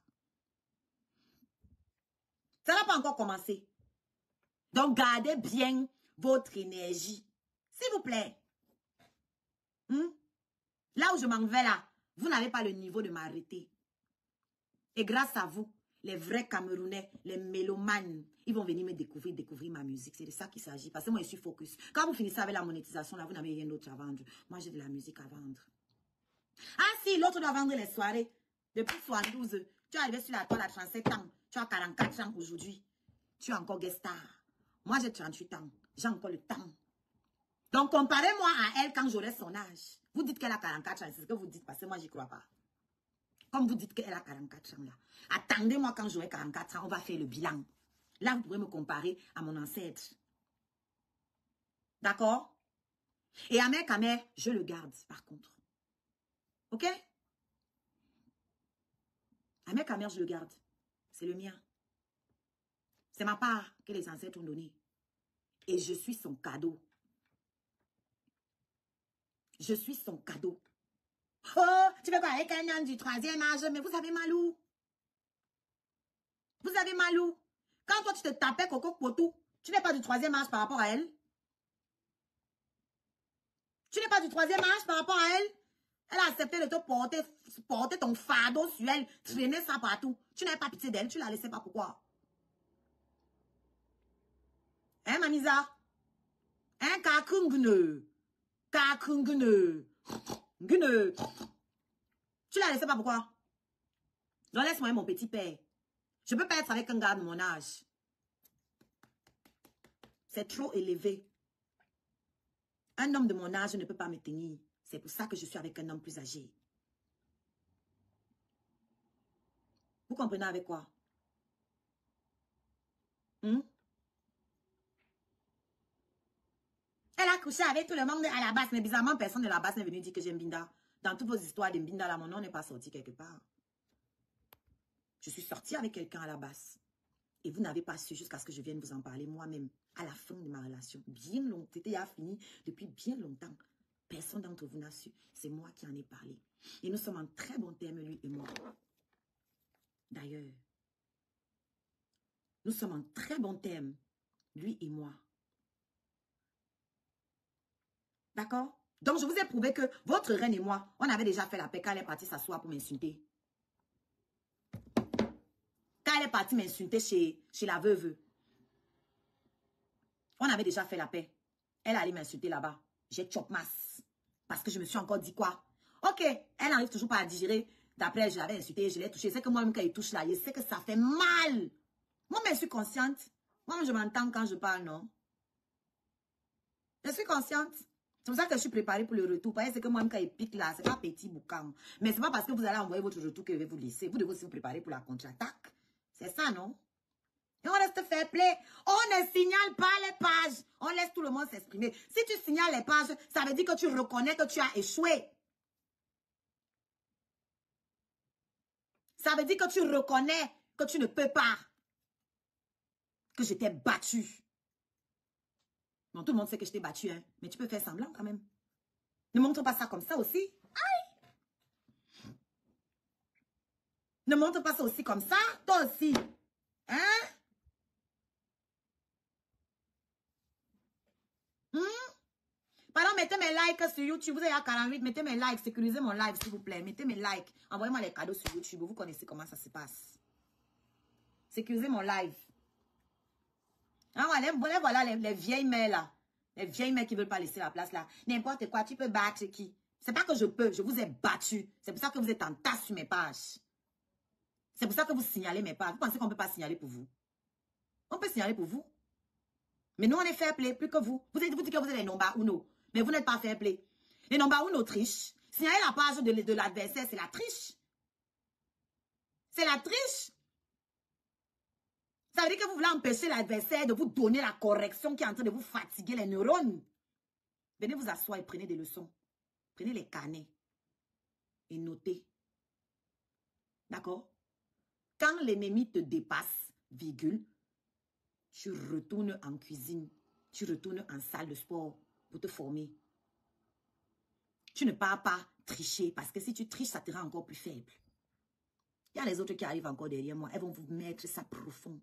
Ça n'a pas encore commencé. Donc, gardez bien votre énergie. S'il vous plaît. Hmm? Là où je m'en vais là, vous n'avez pas le niveau de m'arrêter. Et grâce à vous, les vrais Camerounais, les mélomanes Ils vont venir me découvrir, découvrir ma musique. C'est de ça qu'il s'agit. Parce que moi, je suis focus. Quand vous finissez avec la monétisation, là, vous n'avez rien d'autre à vendre. Moi, j'ai de la musique à vendre. Ah si, l'autre doit vendre les soirées. Depuis soixante-douze, tu es arrivé sur la toile à trente-sept ans. Tu as quarante-quatre ans aujourd'hui. Tu es encore guest star. Moi, j'ai trente-huit ans. J'ai encore le temps. Donc, comparez-moi à elle quand j'aurai son âge. Vous dites qu'elle a quarante-quatre ans. C'est ce que vous dites parce que moi, j'y crois pas. Comme vous dites qu'elle a quarante-quatre ans là. Attendez-moi quand j'aurai quarante-quatre ans. On va faire le bilan. Là, vous pourrez me comparer à mon ancêtre. D'accord? Et à mère, à mère, je le garde par contre. Ok? À mère, à mère, je le garde. C'est le mien. C'est ma part que les ancêtres ont donnée. Et je suis son cadeau. Je suis son cadeau. Oh, tu veux quoi avec un homme du troisième âge? Mais vous avez mal où? Vous avez mal où? Quand toi, tu te tapais Coco Potou, tu n'es pas du troisième âge par rapport à elle? Tu n'es pas du troisième âge par rapport à elle? Elle a accepté de te porter, porter ton fardeau sur elle, traîner ça partout. Tu n'avais pas pitié d'elle, tu la laissais pas, pourquoi? Hein, Mamisa? Hein, kakungne? Kakungne? Gne? Tu la laissais pas, pourquoi? Donc laisse-moi mon petit père. Je ne peux pas être avec un gars de mon âge. C'est trop élevé. Un homme de mon âge ne peut pas me tenir. C'est pour ça que je suis avec un homme plus âgé. Vous comprenez avec quoi? Hmm? Elle a couché avec tout le monde à la base, mais bizarrement, personne de la base n'est venu dire que j'aime Binda. Dans toutes vos histoires de Binda, là, mon nom n'est pas sorti quelque part. Je suis sortie avec quelqu'un à la base. Et vous n'avez pas su jusqu'à ce que je vienne vous en parler moi-même. À la fin de ma relation. Bien longtemps. C'était a fini depuis bien longtemps. Personne d'entre vous n'a su. C'est moi qui en ai parlé. Et nous sommes en très bon terme, lui et moi. D'ailleurs, nous sommes en très bon terme, lui et moi. D'accord? Donc, je vous ai prouvé que votre reine et moi, on avait déjà fait la paix quand elle est partie s'asseoir pour m'insulter. Quand elle est partie m'insulter chez, chez la veuve, on avait déjà fait la paix. Elle allait m'insulter là-bas. J'ai chop masse. Parce que je me suis encore dit quoi? Ok, elle n'arrive toujours pas à digérer. D'après, je l'avais insultée, je l'ai touchée. C'est que moi-même, quand il touche là, je sais que ça fait mal. Moi, je suis consciente. Moi, je m'entends quand je parle, non? Je suis consciente. C'est pour ça que je suis préparée pour le retour. Parce que moi-même, quand il pique là, c'est pas petit boucan. Mais c'est pas parce que vous allez envoyer votre retour que je vais vous laisser. Vous devez aussi vous préparer pour la contre-attaque. C'est ça, non? Et on reste fair play. On ne signale pas les pages. On laisse tout le monde s'exprimer. Si tu signales les pages, ça veut dire que tu reconnais que tu as échoué. Ça veut dire que tu reconnais que tu ne peux pas. Que je t'ai battu. Non, tout le monde sait que je t'ai battu, hein. Mais tu peux faire semblant quand même. Ne montre pas ça comme ça aussi. Aïe! Ne montre pas ça aussi comme ça. Toi aussi. Hein? Hmm? Pardon, mettez mes likes sur YouTube. Vous êtes à quarante-huit. Mettez mes likes. Sécurisez mon live, s'il vous plaît. Mettez mes likes. Envoyez-moi les cadeaux sur YouTube. Vous connaissez comment ça se passe. Sécurisez mon live. Ah, voilà, voilà, voilà les, les vieilles mères là. Les vieilles mères qui ne veulent pas laisser la place là. N'importe quoi, tu peux battre qui? C'est pas que je peux, je vous ai battu. C'est pour ça que vous êtes en tasse sur mes pages. C'est pour ça que vous signalez mes pages. Vous pensez qu'on ne peut pas signaler pour vous? On peut signaler pour vous. Mais nous, on est fair play, plus que vous. Vous dites, vous dites que vous êtes les nomba uno. Mais vous n'êtes pas fair play. Les nomba uno trichent. Signaler la page de, de l'adversaire, c'est la triche. C'est la triche. Ça veut dire que vous voulez empêcher l'adversaire de vous donner la correction qui est en train de vous fatiguer les neurones. Venez vous asseoir et prenez des leçons. Prenez les carnets et notez. D'accord? Quand l'ennemi te dépasse, virgule, tu retournes en cuisine. Tu retournes en salle de sport pour te former. Tu ne pars pas tricher parce que si tu triches, ça te rend encore plus faible. Il y a les autres qui arrivent encore derrière moi. Elles vont vous mettre ça profond.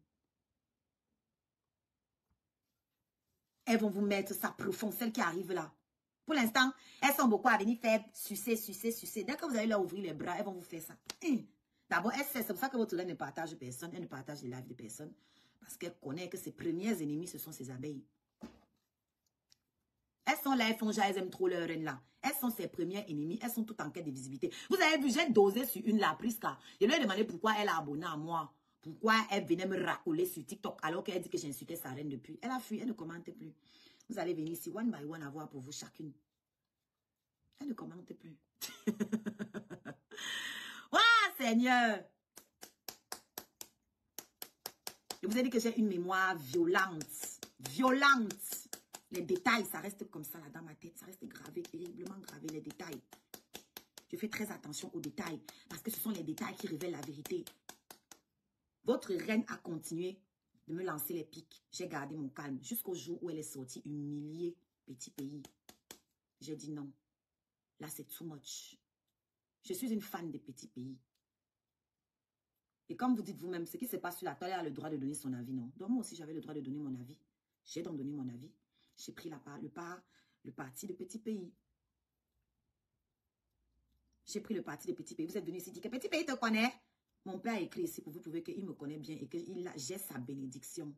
Elles vont vous mettre ça profond, celles qui arrivent là. Pour l'instant, elles sont beaucoup à venir faire sucer, sucer, sucer. Dès que vous allez leur ouvrir les bras, elles vont vous faire ça. D'abord, elles, c'est pour ça que votre lait ne partage personne. Elle ne partage les lives de personne. Parce qu'elle connaît que ses premiers ennemis, ce sont ses abeilles. Elles sont là, elles font genre, elles aiment trop leur reine là. Elles sont ses premières ennemies, elles sont toutes en quête de visibilité. Vous avez vu, j'ai dosé sur une là, Prisca. Je lui ai demandé pourquoi elle a abonné à moi. Pourquoi elle venait me racoler sur TikTok alors qu'elle dit que j'insultais sa reine depuis. Elle a fui, elle ne commente plus. Vous allez venir ici, one by one, avoir pour vous chacune. Elle ne commente plus. Waouh, Seigneur! Je vous ai dit que j'ai une mémoire violente. Violente. Les détails, ça reste comme ça là dans ma tête. Ça reste gravé, terriblement gravé, les détails. Je fais très attention aux détails. Parce que ce sont les détails qui révèlent la vérité. Votre reine a continué de me lancer les pics. J'ai gardé mon calme jusqu'au jour où elle est sortie humiliée, petit pays. J'ai dit non. Là, c'est too much. Je suis une fan des petits pays. Et comme vous dites vous-même, ce qui se passe sur la toile, elle a le droit de donner son avis, non? Donc moi aussi, j'avais le droit de donner mon avis. J'ai donc donné mon avis. J'ai pris la part, le, part, le parti de petits pays. J'ai pris le parti de petits pays. Vous êtes venu ici dire que petit pays te connaît. Mon père a écrit ici pour vous prouver qu'il me connaît bien et que j'ai sa bénédiction.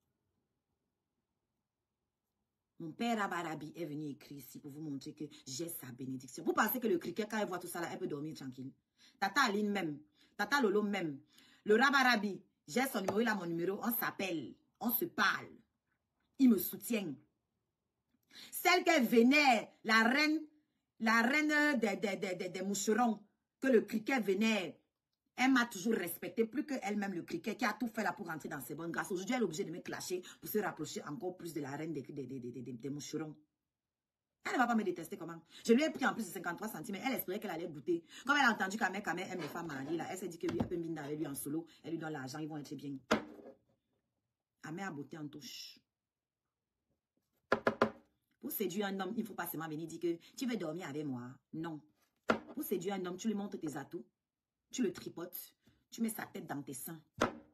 Mon père Rabarabi est venu écrire ici pour vous montrer que j'ai sa bénédiction. Vous pensez que le cricket, quand elle voit tout ça là, elle peut dormir tranquille? Tata Aline même, Tata Lolo même, le Rabarabi, j'ai son numéro, il a mon numéro, on s'appelle, on se parle. Il me soutient. Celle qui venait, la reine, la reine des, des, des, des, des moucherons, que le cricket venait, elle m'a toujours respecté, plus qu'elle-même le cricket, qui a tout fait là pour rentrer dans ses bonnes grâces. Aujourd'hui, elle est obligée de me clasher pour se rapprocher encore plus de la reine des, des, des, des, des, des moucherons. Elle ne va pas me détester comment? Je lui ai pris en plus de cinquante-trois centimètres. Elle espérait qu'elle allait goûter. Comme elle a entendu qu'Amé Kamé aime les femmes mariées, là, elle s'est dit que lui, elle peut venir avec lui en solo. Elle lui donne l'argent, ils vont être bien. Amé a beauté en touche. Pour séduire un homme, il ne faut pas seulement venir dire que tu veux dormir avec moi. Non. Pour séduire un homme, tu lui montres tes atouts. Tu le tripotes. Tu mets sa tête dans tes seins.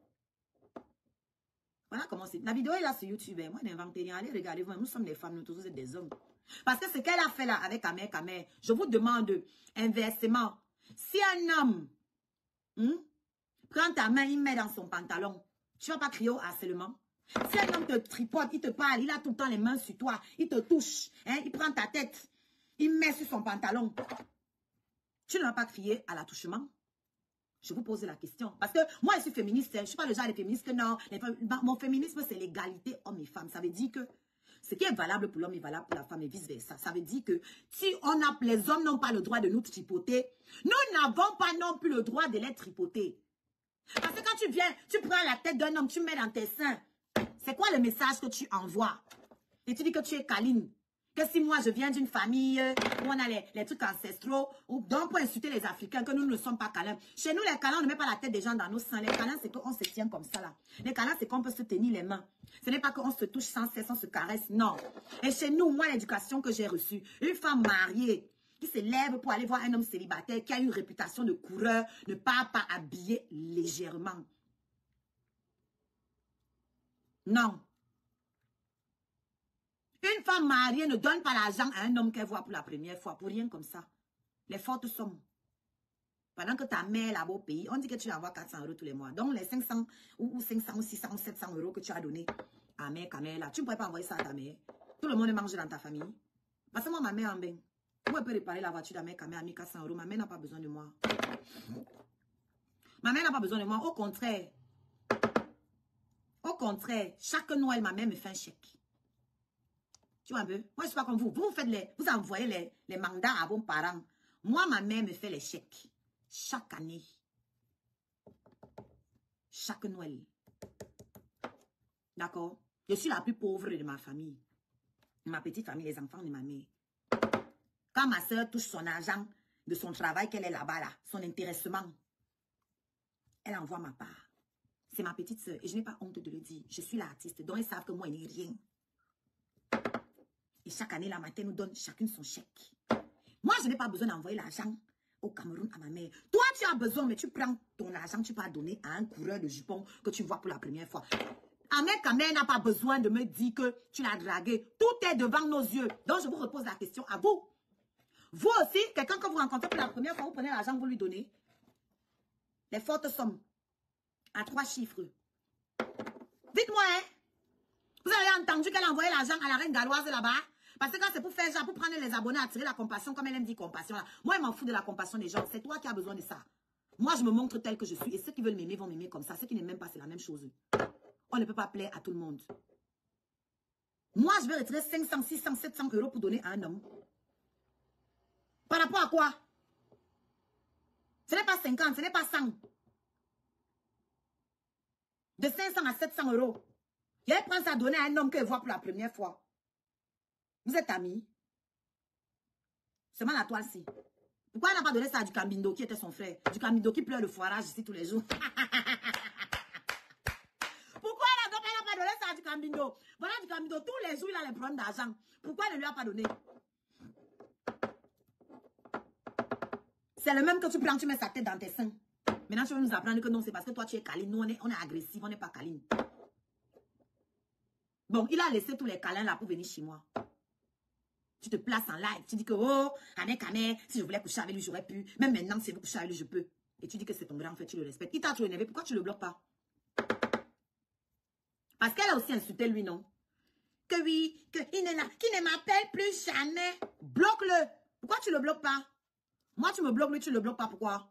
Voilà comment c'est. La vidéo est là sur YouTube. Moi, je n'invente rien. Allez, regardez-vous. Nous sommes des femmes, nous tous, vous êtes des hommes. Parce que ce qu'elle a fait là avec Amé Kamé, je vous demande inversement. Si un homme hmm, prend ta main, il met dans son pantalon, tu ne vas pas crier au harcèlement. Si un homme te tripote, il te parle, il a tout le temps les mains sur toi, il te touche, hein, il prend ta tête, il met sur son pantalon, tu ne vas pas crier à l'attouchement? Je vous pose la question. Parce que moi, je suis féministe. Je ne suis pas le genre de féministe que non. Mon féminisme, c'est l'égalité homme et femme. Ça veut dire que ce qui est valable pour l'homme est valable pour la femme et vice-versa. Ça veut dire que si on a, les hommes n'ont pas le droit de nous tripoter, nous n'avons pas non plus le droit de les tripoter. Parce que quand tu viens, tu prends la tête d'un homme, tu mets dans tes seins. C'est quoi le message que tu envoies? Et tu dis que tu es câline. Que si moi je viens d'une famille où on a les, les trucs ancestraux, ou donc pour insulter les Africains, que nous ne sommes pas câlins. Chez nous, les câlins, on ne met pas la tête des gens dans nos seins. Les câlins, c'est qu'on se tient comme ça là. Les câlins, c'est qu'on peut se tenir les mains. Ce n'est pas qu'on se touche sans cesse, on se caresse. Non. Et chez nous, moi, l'éducation que j'ai reçue, une femme mariée qui se lève pour aller voir un homme célibataire qui a une réputation de coureur, ne part pas habillé légèrement. Non. Une femme mariée ne donne pas l'argent à un homme qu'elle voit pour la première fois, pour rien comme ça. Les fortes sommes. Pendant que ta mère là-bas au pays, on dit que tu envoies quatre cents euros tous les mois. Donc les cinq cents ou cinq cents ou six cents ou sept cents euros que tu as donné à mère, ta mère là, tu ne pourrais pas envoyer ça à ta mère. Tout le monde mange dans ta famille. Parce que moi, ma mère en bain. Moi, elle peut réparer la voiture de ma mère, ta mère a mis quatre cents euros. Ma mère n'a pas besoin de moi. Ma mère n'a pas besoin de moi. Au contraire. Au contraire, chaque Noël, ma mère me fait un chèque. Tu vois un peu? Moi, je ne suis pas comme vous. Vous, vous, faites les, vous envoyez les, les mandats à vos parents. Moi, ma mère me fait les chèques. Chaque année. Chaque Noël. D'accord? Je suis la plus pauvre de ma famille. Ma petite famille, les enfants de ma mère. Quand ma soeur touche son argent de son travail qu'elle est là-bas, là, son intéressement, elle envoie ma part. C'est ma petite soeur. Et je n'ai pas honte de le dire. Je suis l'artiste. Donc, ils savent que moi, il n'est rien. Et chaque année, la matin, nous donne chacune son chèque. Moi, je n'ai pas besoin d'envoyer l'argent au Cameroun à ma mère. Toi, tu as besoin, mais tu prends ton argent, tu vas donner à un coureur de jupons que tu vois pour la première fois. Amé Kamé n'a pas besoin de me dire que tu l'as dragué. Tout est devant nos yeux. Donc, je vous repose la question à vous. Vous aussi, quelqu'un que vous rencontrez pour la première fois, vous prenez l'argent, vous lui donnez. Les fortes sommes à trois chiffres. Dites-moi, hein. Vous avez entendu qu'elle a envoyé l'argent à la reine galloise là-bas? Parce que quand c'est pour faire genre, pour prendre les abonnés, attirer la compassion, comme elle aime dire compassion là. Moi, je m'en fous de la compassion des gens. C'est toi qui as besoin de ça. Moi, je me montre tel que je suis. Et ceux qui veulent m'aimer vont m'aimer comme ça. Ceux qui n'aiment même pas, c'est la même chose. On ne peut pas plaire à tout le monde. Moi, je vais retirer cinq cents, six cents, sept cents euros pour donner à un homme. Par rapport à quoi? Ce n'est pas cinquante, ce n'est pas cent. De cinq cents à sept cents euros. Je vais prendre ça à donner à un homme que je vois pour la première fois. Vous êtes amis? Seulement la toile-ci. Pourquoi elle n'a pas donné ça à du Cambindo qui était son frère? Du Cambindo qui pleure le foirage ici tous les jours. Pourquoi elle n'a pas donné ça à du Cambindo? Voilà du Cambindo, tous les jours il a les problèmes d'argent. Pourquoi elle ne lui a pas donné? C'est le même que tu prends, tu mets sa tête dans tes seins. Maintenant tu veux nous apprendre que non, c'est parce que toi tu es câline. Nous on est, on est agressif, on n'est pas câline. Bon, il a laissé tous les câlins là pour venir chez moi. Tu te places en live, tu dis que oh, Kané Kané, si je voulais coucher avec lui, j'aurais pu. Même maintenant, si je veux coucher avec lui, je peux. Et tu dis que c'est ton grand frère, tu le respectes. Il t'a trop énervé, pourquoi tu le bloques pas? Parce qu'elle a aussi insulté lui, non? Que oui, que il ne, qui ne m'appelle plus jamais. Bloque-le. Pourquoi tu le bloques pas? Moi, tu me bloques, lui, tu le bloques pas, pourquoi?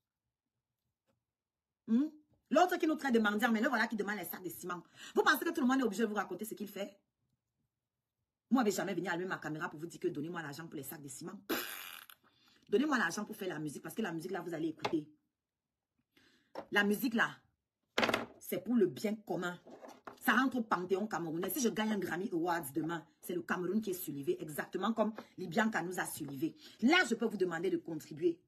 Hmm? L'autre qui nous traite de mendiant, mais le voilà qui demande les sacs de ciment. Vous pensez que tout le monde est obligé de vous raconter ce qu'il fait? Moi, je ne vais jamais venir allumer ma caméra pour vous dire que donnez-moi l'argent pour les sacs de ciment. Donnez-moi l'argent pour faire la musique, parce que la musique, là, vous allez écouter. La musique, là, c'est pour le bien commun. Ça rentre au panthéon camerounais. Si je gagne un Grammy Awards demain, c'est le Cameroun qui est suivi, exactement comme Libyanka nous a suivi. Là, je peux vous demander de contribuer.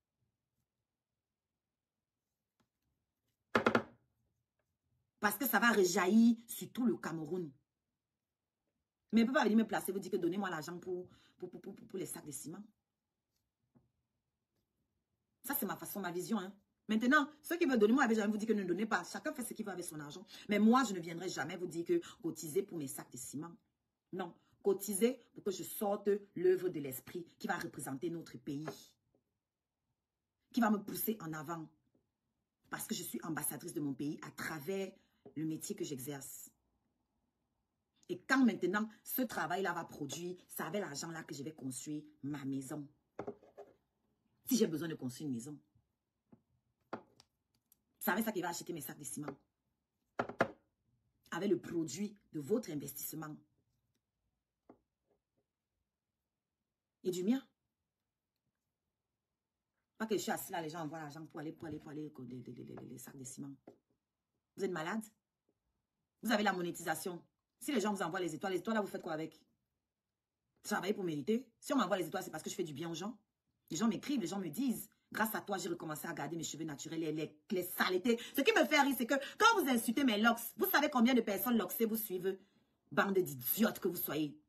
Parce que ça va rejaillir sur tout le Cameroun. Mais elle ne peut pas venir me placer, vous dire que donnez-moi l'argent pour, pour, pour, pour, pour les sacs de ciment. Ça, c'est ma façon, ma vision. Hein. Maintenant, ceux qui veulent donner, moi, je vais vous dire que ne donnez pas. Chacun fait ce qu'il veut avec son argent. Mais moi, je ne viendrai jamais vous dire que cotisez pour mes sacs de ciment. Non, cotisez pour que je sorte l'œuvre de l'esprit qui va représenter notre pays. Qui va me pousser en avant. Parce que je suis ambassadrice de mon pays à travers le métier que j'exerce. Et quand maintenant, ce travail-là va produire, c'est avec l'argent-là que je vais construire ma maison. Si j'ai besoin de construire une maison. C'est avec ça qu'il va acheter mes sacs de ciment. Avec le produit de votre investissement. Et du mien. Pas que je suis assis là, les gens envoient l'argent pour aller, pour aller, pour aller, les, les, les, les sacs de ciment. Vous êtes malade? Vous avez la monétisation. Si les gens vous envoient les étoiles, les étoiles là, vous faites quoi avec? Travailler pour mériter. Si on m'envoie les étoiles, c'est parce que je fais du bien aux gens. Les gens m'écrivent, les gens me disent, grâce à toi, j'ai recommencé à garder mes cheveux naturels, les, les, les saletés. Ce qui me fait rire, c'est que quand vous insultez mes locks, vous savez combien de personnes loxées vous suivent? Bande d'idiotes que vous soyez.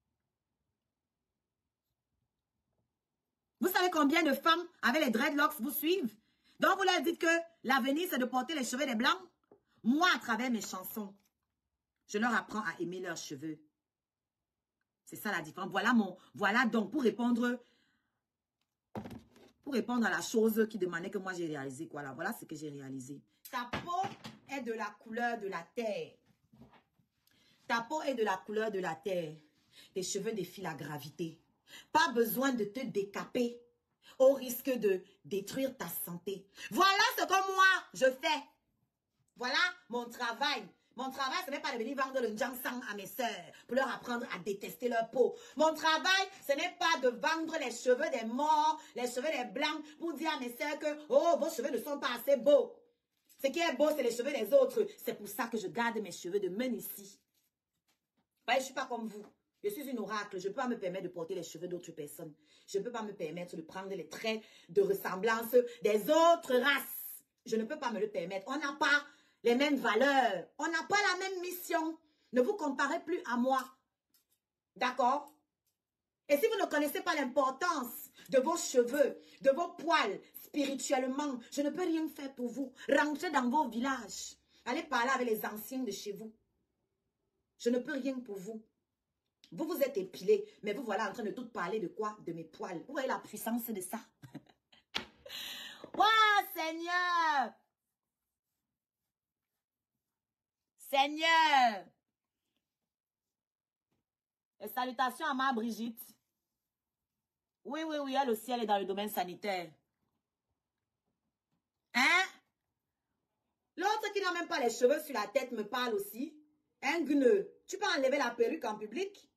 Vous savez combien de femmes avec les dreadlocks vous suivent? Donc vous leur dites que l'avenir, c'est de porter les cheveux des blancs? Moi, à travers mes chansons, je leur apprends à aimer leurs cheveux. C'est ça la différence. Voilà mon, voilà donc pour répondre, pour répondre à la chose qui demandait que moi j'ai réalisé quoi là. Voilà ce que j'ai réalisé. Ta peau est de la couleur de la terre. Ta peau est de la couleur de la terre. Tes cheveux défient la gravité. Pas besoin de te décaper au risque de détruire ta santé. Voilà ce que moi je fais. Voilà mon travail. Mon travail, ce n'est pas de venir vendre le ginseng à mes sœurs pour leur apprendre à détester leur peau. Mon travail, ce n'est pas de vendre les cheveux des morts, les cheveux des blancs pour dire à mes sœurs que « Oh, vos cheveux ne sont pas assez beaux. » Ce qui est beau, c'est les cheveux des autres. C'est pour ça que je garde mes cheveux de Menissy. Ben, je ne suis pas comme vous. Je suis une oracle. Je ne peux pas me permettre de porter les cheveux d'autres personnes. Je ne peux pas me permettre de prendre les traits de ressemblance des autres races. Je ne peux pas me le permettre. On n'a pas les mêmes valeurs. On n'a pas la même mission. Ne vous comparez plus à moi. D'accord? Et si vous ne connaissez pas l'importance de vos cheveux, de vos poils, spirituellement, je ne peux rien faire pour vous. Rentrez dans vos villages. Allez parler avec les anciens de chez vous. Je ne peux rien pour vous. Vous vous êtes épilés, mais vous voilà en train de tout parler de quoi? De mes poils. Vous voyez la puissance de ça? Waouh, Seigneur! Seigneur. Et salutations à ma Brigitte. Oui, oui, oui, elle aussi, elle est dans le domaine sanitaire. Hein? L'autre qui n'a même pas les cheveux sur la tête me parle aussi. Un gneu. Tu peux enlever la perruque en public?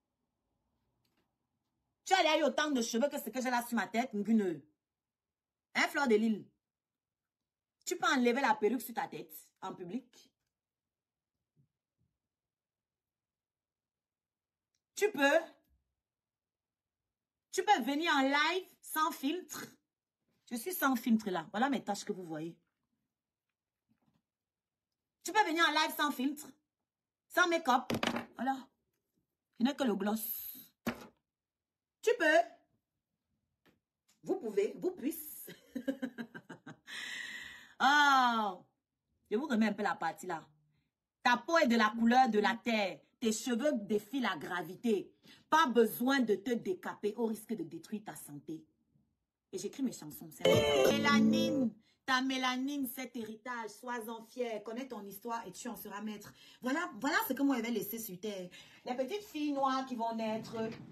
Tu as eu autant de cheveux que ce que j'ai là sur ma tête, gneu. Hein, Fleur de Lille? Tu peux enlever la perruque sur ta tête en public? Tu peux? Tu peux venir en live sans filtre? Je suis sans filtre là. Voilà mes taches que vous voyez. Tu peux venir en live sans filtre? Sans make-up? Voilà. Il n'y a que le gloss. Tu peux? Vous pouvez, vous puissiez. Oh, je vous remets un peu la partie là. Ta peau est de la couleur de la terre. Tes cheveux défient la gravité. Pas besoin de te décaper au risque de détruire ta santé. Et j'écris mes chansons. Mélanine, ta mélanine, cet héritage, sois-en fier. Connais ton histoire et tu en seras maître. Voilà, voilà ce que moi je vais laisser sur terre. Les petites filles noires qui vont naître,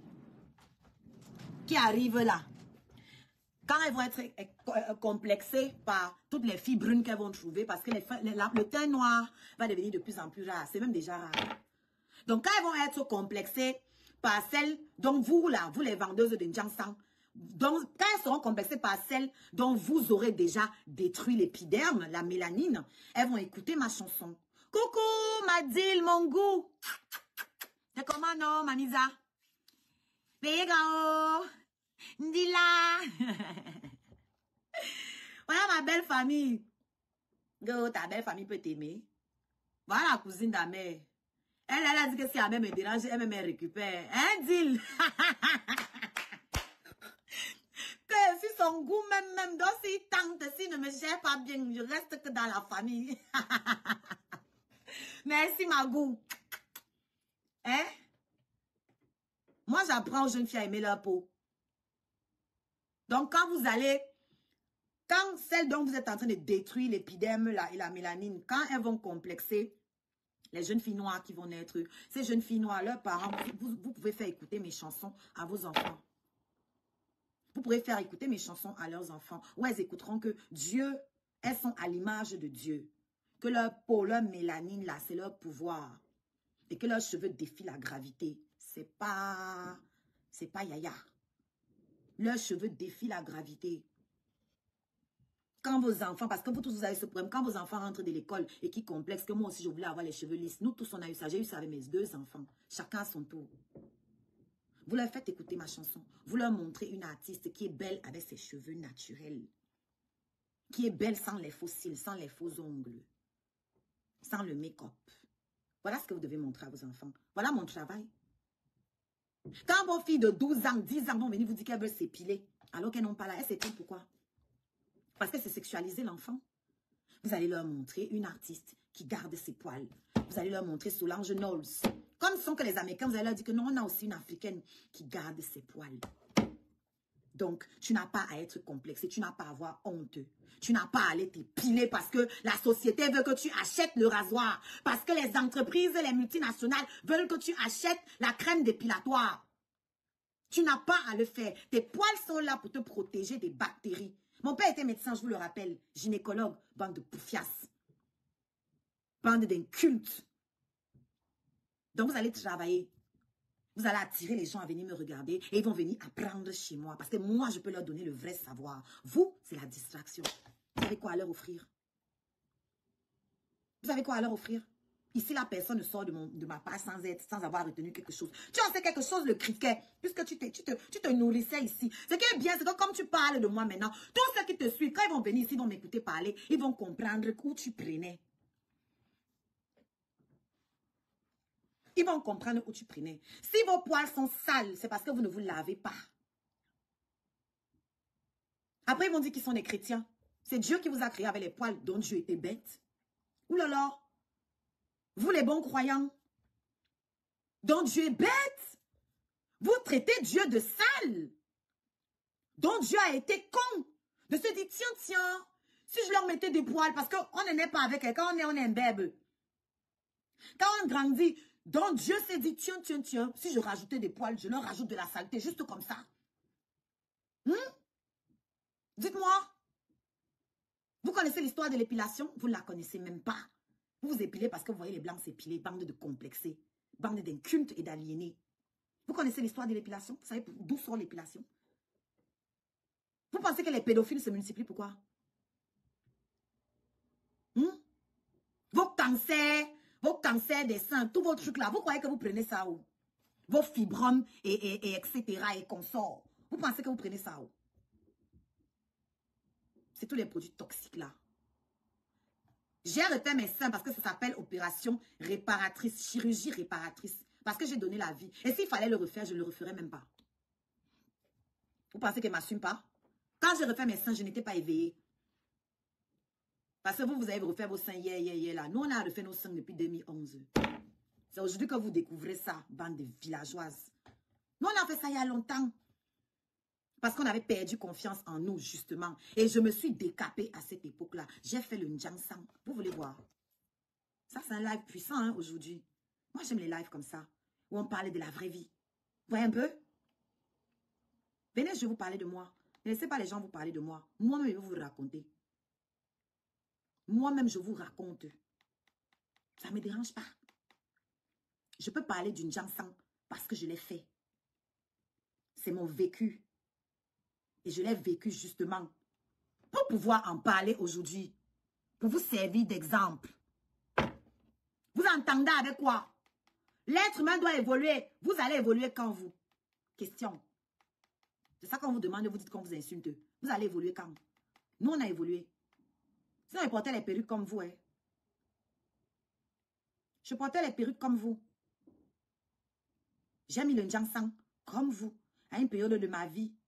qui arrivent là. Quand elles vont être complexées par toutes les filles brunes qu'elles vont trouver, parce que les, les, le teint noir va devenir de plus en plus rare. C'est même déjà rare. Donc, quand elles vont être complexées par celles dont vous, là, vous les vendeuses de Njansang, donc, quand elles seront complexées par celles dont vous aurez déjà détruit l'épiderme, la mélanine, elles vont écouter ma chanson. Coucou, Madil, mon goût. C'est comment, non, Manisa? Vegao. Ndila. Voilà ma belle famille. Go, ta belle famille peut t'aimer. Voilà la cousine de ta mère. Elle, elle a dit que si la mère me dérange, elle me récupère. Hein, Dil? Que si son goût même, même, donc s'il tente, s'il ne me gère pas bien, je reste que dans la famille. Merci, ma goût. Hein? Moi, j'apprends aux jeunes filles à aimer leur peau. Donc, quand vous allez, quand celles dont vous êtes en train de détruire l'épiderme là, et la mélanine, quand elles vont complexer, les jeunes filles noires qui vont naître, ces jeunes filles noires, leurs parents, vous, vous pouvez faire écouter mes chansons à vos enfants. Vous pourrez faire écouter mes chansons à leurs enfants, où elles écouteront que Dieu, elles sont à l'image de Dieu. Que leur peau, leur mélanine, là, c'est leur pouvoir. Et que leurs cheveux défient la gravité. C'est pas, c'est pas yaya. Leurs cheveux défient la gravité. Quand vos enfants, parce que vous tous vous avez ce problème, quand vos enfants rentrent de l'école et qui complexent, que moi aussi je voulais avoir les cheveux lisses, nous tous on a eu ça, j'ai eu ça avec mes deux enfants, chacun à son tour. Vous leur faites écouter ma chanson, vous leur montrez une artiste qui est belle avec ses cheveux naturels, qui est belle sans les faux cils, sans les faux ongles, sans le make-up. Voilà ce que vous devez montrer à vos enfants. Voilà mon travail. Quand vos filles de douze ans, dix ans vont venir vous dire qu'elles veulent s'épiler, alors qu'elles n'ont pas là, elles s'épilent pourquoi? Parce que c'est sexualiser l'enfant. Vous allez leur montrer une artiste qui garde ses poils. Vous allez leur montrer Solange Knowles. Comme sont que les Américains, vous allez leur dire que non, on a aussi une Africaine qui garde ses poils. Donc, tu n'as pas à être complexé, tu n'as pas à avoir honte. Tu n'as pas à aller t'épiler parce que la société veut que tu achètes le rasoir. Parce que les entreprises, les multinationales veulent que tu achètes la crème dépilatoire. Tu n'as pas à le faire. Tes poils sont là pour te protéger des bactéries. Mon père était médecin, je vous le rappelle, gynécologue, bande de poufias. Bande d'incultes. Donc, vous allez travailler. Vous allez attirer les gens à venir me regarder et ils vont venir apprendre chez moi. Parce que moi, je peux leur donner le vrai savoir. Vous, c'est la distraction. Vous avez quoi à leur offrir? Vous avez quoi à leur offrir? Ici, la personne ne sort de, mon, de ma part sans être, sans avoir retenu quelque chose. Tu en sais quelque chose, le criquet, puisque tu te, tu te, tu te nourrissais ici. Ce qui est bien, c'est que comme tu parles de moi maintenant, tous ceux qui te suivent, quand ils vont venir ici, ils vont m'écouter parler, ils vont comprendre où tu prenais. Ils vont comprendre où tu prenais. Si vos poils sont sales, c'est parce que vous ne vous lavez pas. Après, ils vont dire qu'ils sont des chrétiens. C'est Dieu qui vous a créé avec les poils dont Dieu était bête. Ouh là là. Vous les bons croyants, dont Dieu est bête. Vous traitez Dieu de sale. Dont Dieu a été con. De se dire, tiens, tiens, si je leur mettais des poils, parce qu'on n'en est pas avec quelqu'un, on est, on est un bébé. Quand on grandit, donc Dieu s'est dit, tiens, tiens, tiens, si je rajoutais des poils, je leur rajoute de la saleté, juste comme ça. Hmm? Dites-moi. Vous connaissez l'histoire de l'épilation? Vous ne la connaissez même pas. Vous vous épilez parce que vous voyez les blancs s'épiler, bande de complexés, bande d'incultes et d'aliénés. Vous connaissez l'histoire de l'épilation? Vous savez d'où sort l'épilation? Vous pensez que les pédophiles se multiplient pourquoi? Hmm? Vos cancers, vos cancers des seins, tous vos trucs là, vous croyez que vous prenez ça où? Vos fibromes et, et, et etc. et consorts. Vous pensez que vous prenez ça où? C'est tous les produits toxiques là. J'ai refait mes seins parce que ça s'appelle opération réparatrice, chirurgie réparatrice. Parce que j'ai donné la vie. Et s'il fallait le refaire, je ne le referais même pas. Vous pensez qu'elle ne m'assume pas? Quand je refais mes seins, je n'étais pas éveillée. Parce que vous, vous avez refait vos seins hier, hier, hier là. Nous, on a refait nos seins depuis deux mille onze. C'est aujourd'hui que vous découvrez ça, bande de villageoises. Nous, on a fait ça il y a longtemps. Parce qu'on avait perdu confiance en nous, justement. Et je me suis décapée à cette époque-là. J'ai fait le Njangsang. Vous voulez voir? Ça, c'est un live puissant hein, aujourd'hui. Moi, j'aime les lives comme ça. Où on parlait de la vraie vie. Vous voyez un peu? Venez, je vais vous parler de moi. Ne laissez pas les gens vous parler de moi. Moi-même, je vais vous raconter. Moi-même, je vous raconte. Ça ne me dérange pas. Je peux parler du Njangsang parce que je l'ai fait. C'est mon vécu. Et je l'ai vécu justement pour pouvoir en parler aujourd'hui. Pour vous servir d'exemple. Vous entendez avec quoi? L'être humain doit évoluer. Vous allez évoluer quand vous? Question. C'est ça qu'on vous demande, vous dites qu'on vous insulte. Vous allez évoluer quand? Nous, on a évolué. Sinon, je portais les perruques comme vous. Hein. Je portais les perruques comme vous. J'ai mis le Njangsang comme vous. À une période de ma vie.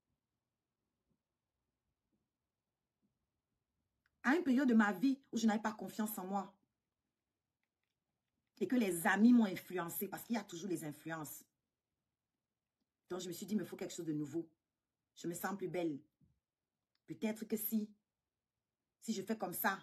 À une période de ma vie où je n'avais pas confiance en moi. Et que les amis m'ont influencé. Parce qu'il y a toujours les influences. Donc, je me suis dit, il me faut quelque chose de nouveau. Je me sens plus belle. Peut-être que si, si je fais comme ça,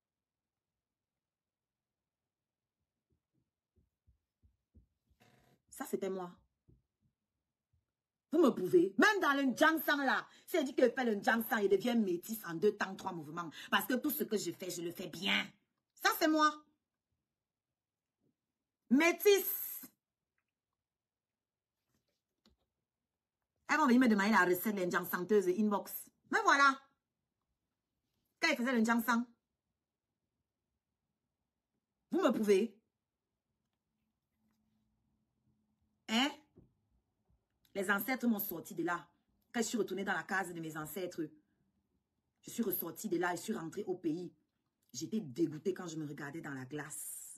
ça c'était moi. Vous me pouvez, même dans le Njangsang là, si elle dit qu'elle fait le Njangsang, il devient métis en deux temps, trois mouvements. Parce que tout ce que je fais, je le fais bien. Ça c'est moi. Métis. Elles vont venir me demander la recette de Njangsangteuse inbox. Mais voilà. Quand elle faisait le Njangsang, vous me pouvez. Hein? Les ancêtres m'ont sorti de là. Quand je suis retournée dans la case de mes ancêtres, je suis ressortie de là et je suis rentrée au pays. J'étais dégoûtée quand je me regardais dans la glace.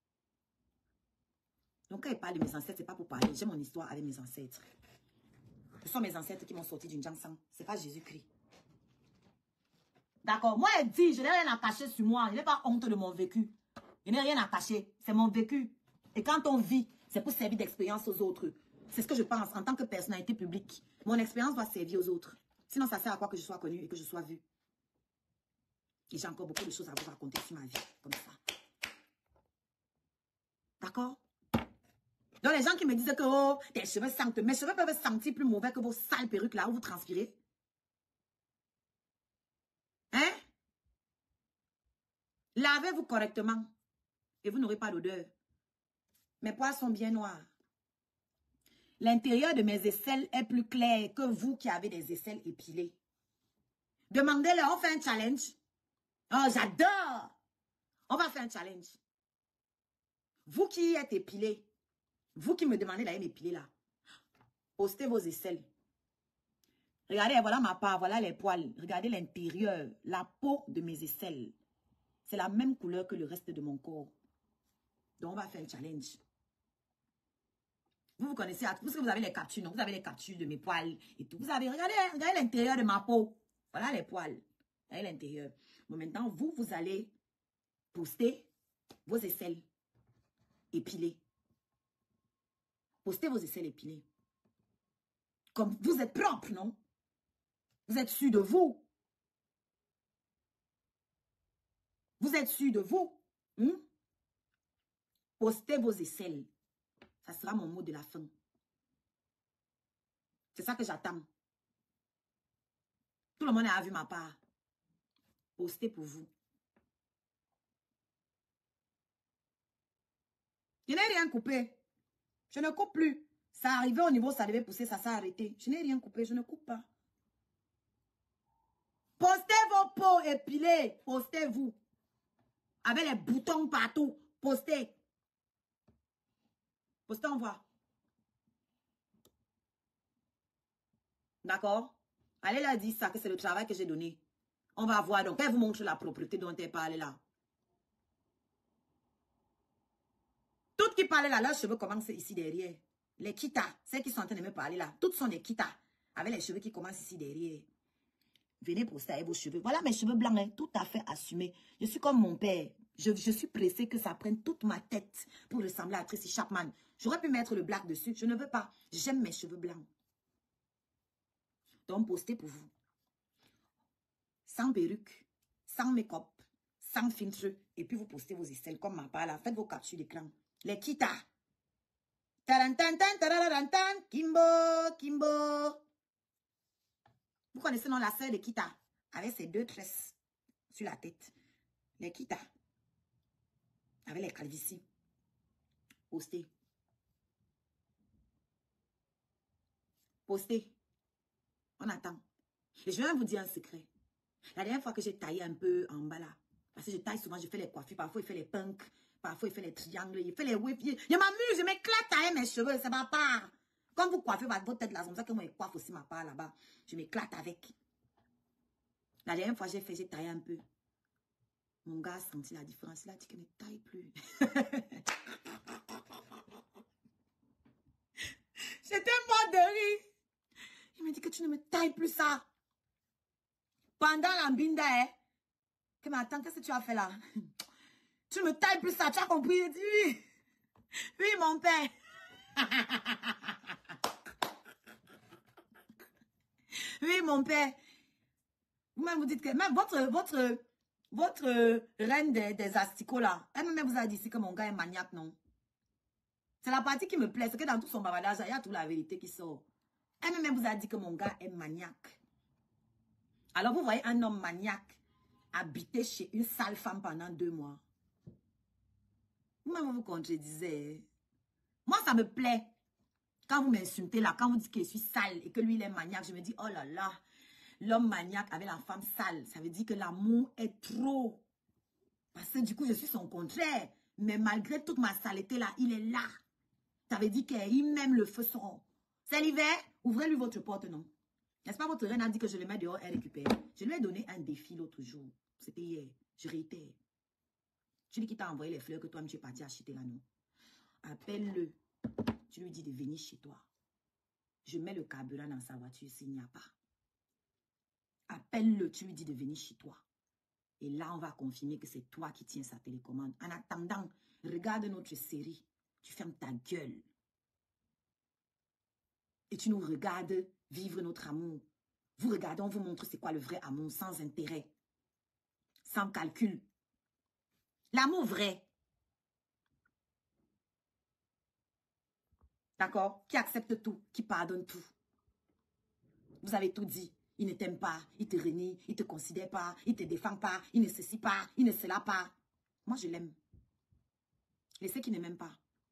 Donc quand elle parle de mes ancêtres, ce n'est pas pour parler. J'ai mon histoire avec mes ancêtres. Ce sont mes ancêtres qui m'ont sorti du Njangsang. Ce n'est pas Jésus-Christ. D'accord? Moi, elle dit, je n'ai rien à cacher sur moi. Je n'ai pas honte de mon vécu. Je n'ai rien à cacher. C'est mon vécu. Et quand on vit, c'est pour servir d'expérience aux autres. C'est ce que je pense en tant que personnalité publique. Mon expérience doit servir aux autres. Sinon, ça sert à quoi que je sois connue et que je sois vue. Et j'ai encore beaucoup de choses à vous raconter sur ma vie. Comme ça. D'accord? Donc, les gens qui me disent que oh, tes cheveux sentent, mes cheveux peuvent sentir plus mauvais que vos sales perruques là où vous transpirez. Hein? Lavez-vous correctement. Et vous n'aurez pas d'odeur. Mes poils sont bien noirs. L'intérieur de mes aisselles est plus clair que vous qui avez des aisselles épilées. Demandez-leur, on fait un challenge. Oh, j'adore. On va faire un challenge. Vous qui êtes épilés, vous qui me demandez d'aller m'épiler là, postez vos aisselles. Regardez, voilà ma part, voilà les poils. Regardez l'intérieur, la peau de mes aisselles. C'est la même couleur que le reste de mon corps. Donc, on va faire un challenge. Vous, vous connaissez, parce que vous avez les captures, non? Vous avez les captures de mes poils et tout. Vous avez, regardez, regardez l'intérieur de ma peau. Voilà les poils. Regardez l'intérieur. Bon, maintenant, vous, vous allez poster vos aisselles épilées. Postez vos aisselles épilées. Comme vous êtes propre, non? Vous êtes sûr de vous. Vous êtes sûr de vous. Hmm? Postez vos aisselles. Ça sera mon mot de la fin. C'est ça que j'attends. Tout le monde a vu ma part. Postez pour vous. Je n'ai rien coupé. Je ne coupe plus. Ça arrivait au niveau, ça devait pousser, ça s'est arrêté. Je n'ai rien coupé, je ne coupe pas. Postez vos peaux épilées. Postez-vous. Avec les boutons partout. Postez. Postez, on voit. D'accord? Allez leur dire ça, que c'est le travail que j'ai donné. On va voir donc. Elle vous montre la propreté dont elle parle là. Toutes qui parlent là, leurs cheveux commencent ici derrière. Les kita, celles qui sont en train de me parler là, toutes sont des kita. Avec les cheveux qui commencent ici derrière. Venez poster avec vos cheveux. Voilà mes cheveux blancs, hein, tout à fait assumés. Je suis comme mon père. Je, je suis pressée que ça prenne toute ma tête pour ressembler à Tracy Chapman. J'aurais pu mettre le black dessus. Je ne veux pas. J'aime mes cheveux blancs. Donc, postez pour vous. Sans perruque, sans make-up, sans filtre. Et puis, vous postez vos aisselles comme ma part là. Faites vos captures d'écran. Les kita. Tarantantan, tararantan, Kimbo, Kimbo. Vous connaissez non la sœur de Kita, avec ses deux tresses sur la tête. Les Kita, avec les calvities. Postez. Postez. On attend. Et je vais vous dire un secret. La dernière fois que j'ai taillé un peu en bas là, parce que je taille souvent, je fais les coiffures, parfois il fait les punks, parfois il fait les triangles, il fait les whips. Je m'amuse, je m'éclate à mes cheveux, c'est ma part. Quand vous coiffez votre tête là, c'est comme ça que moi je coiffe aussi ma part là-bas. Je m'éclate avec. La dernière fois j'ai fait, j'ai taillé un peu. Mon gars a senti la différence. Il a dit qu'il ne taille plus. J'étais mort de rire. Il m'a dit que tu ne me tailles plus ça. Pendant l'ambinda, hein. Que mais attends, qu'est-ce que tu as fait là? Tu ne me tailles plus ça, tu as compris? Il dit oui. Oui, mon père. Oui, mon père. Vous-même vous dites que même votre, votre, votre reine des, des asticots là, elle-même vous a dit ici que mon gars est maniaque, non? C'est la partie qui me plaît, c'est que dans tout son bavardage, il y a toute la vérité qui sort. Elle-même vous a dit que mon gars est maniaque. Alors vous voyez un homme maniaque habiter chez une sale femme pendant deux mois. Vous-même vous contredisez. Moi, ça me plaît. Quand vous m'insultez là, quand vous dites que je suis sale et que lui, il est maniaque, je me dis, oh là là, l'homme maniaque avec la femme sale, ça veut dire que l'amour est trop. Parce que du coup, je suis son contraire. Mais malgré toute ma saleté là, il est là. Ça veut dire qu'il m'aime le feu son. C'est l'hiver, ouvrez-lui votre porte, non? N'est-ce pas, votre reine a dit que je le mets dehors, elle récupère. Je lui ai donné un défi l'autre jour. C'était hier. Je réitère. Tu dis qu'il t'a envoyé les fleurs que toi-même tu es parti acheter là, non? Appelle-le. Tu lui dis de venir chez toi. Je mets le carburant dans sa voiture s'il n'y a pas. Appelle-le, tu lui dis de venir chez toi. Et là, on va confirmer que c'est toi qui tiens sa télécommande. En attendant, regarde notre série. Tu fermes ta gueule. Et tu nous regardes vivre notre amour. Vous regardez, on vous montre c'est quoi le vrai amour, sans intérêt. Sans calcul. L'amour vrai. D'accord? Qui accepte tout, qui pardonne tout. Vous avez tout dit. Il ne t'aime pas, il te renie, il ne te considère pas, il ne te défend pas, il ne ceci pas, il ne cela pas. Moi, je l'aime. Et ceux qui ne m'aiment pas.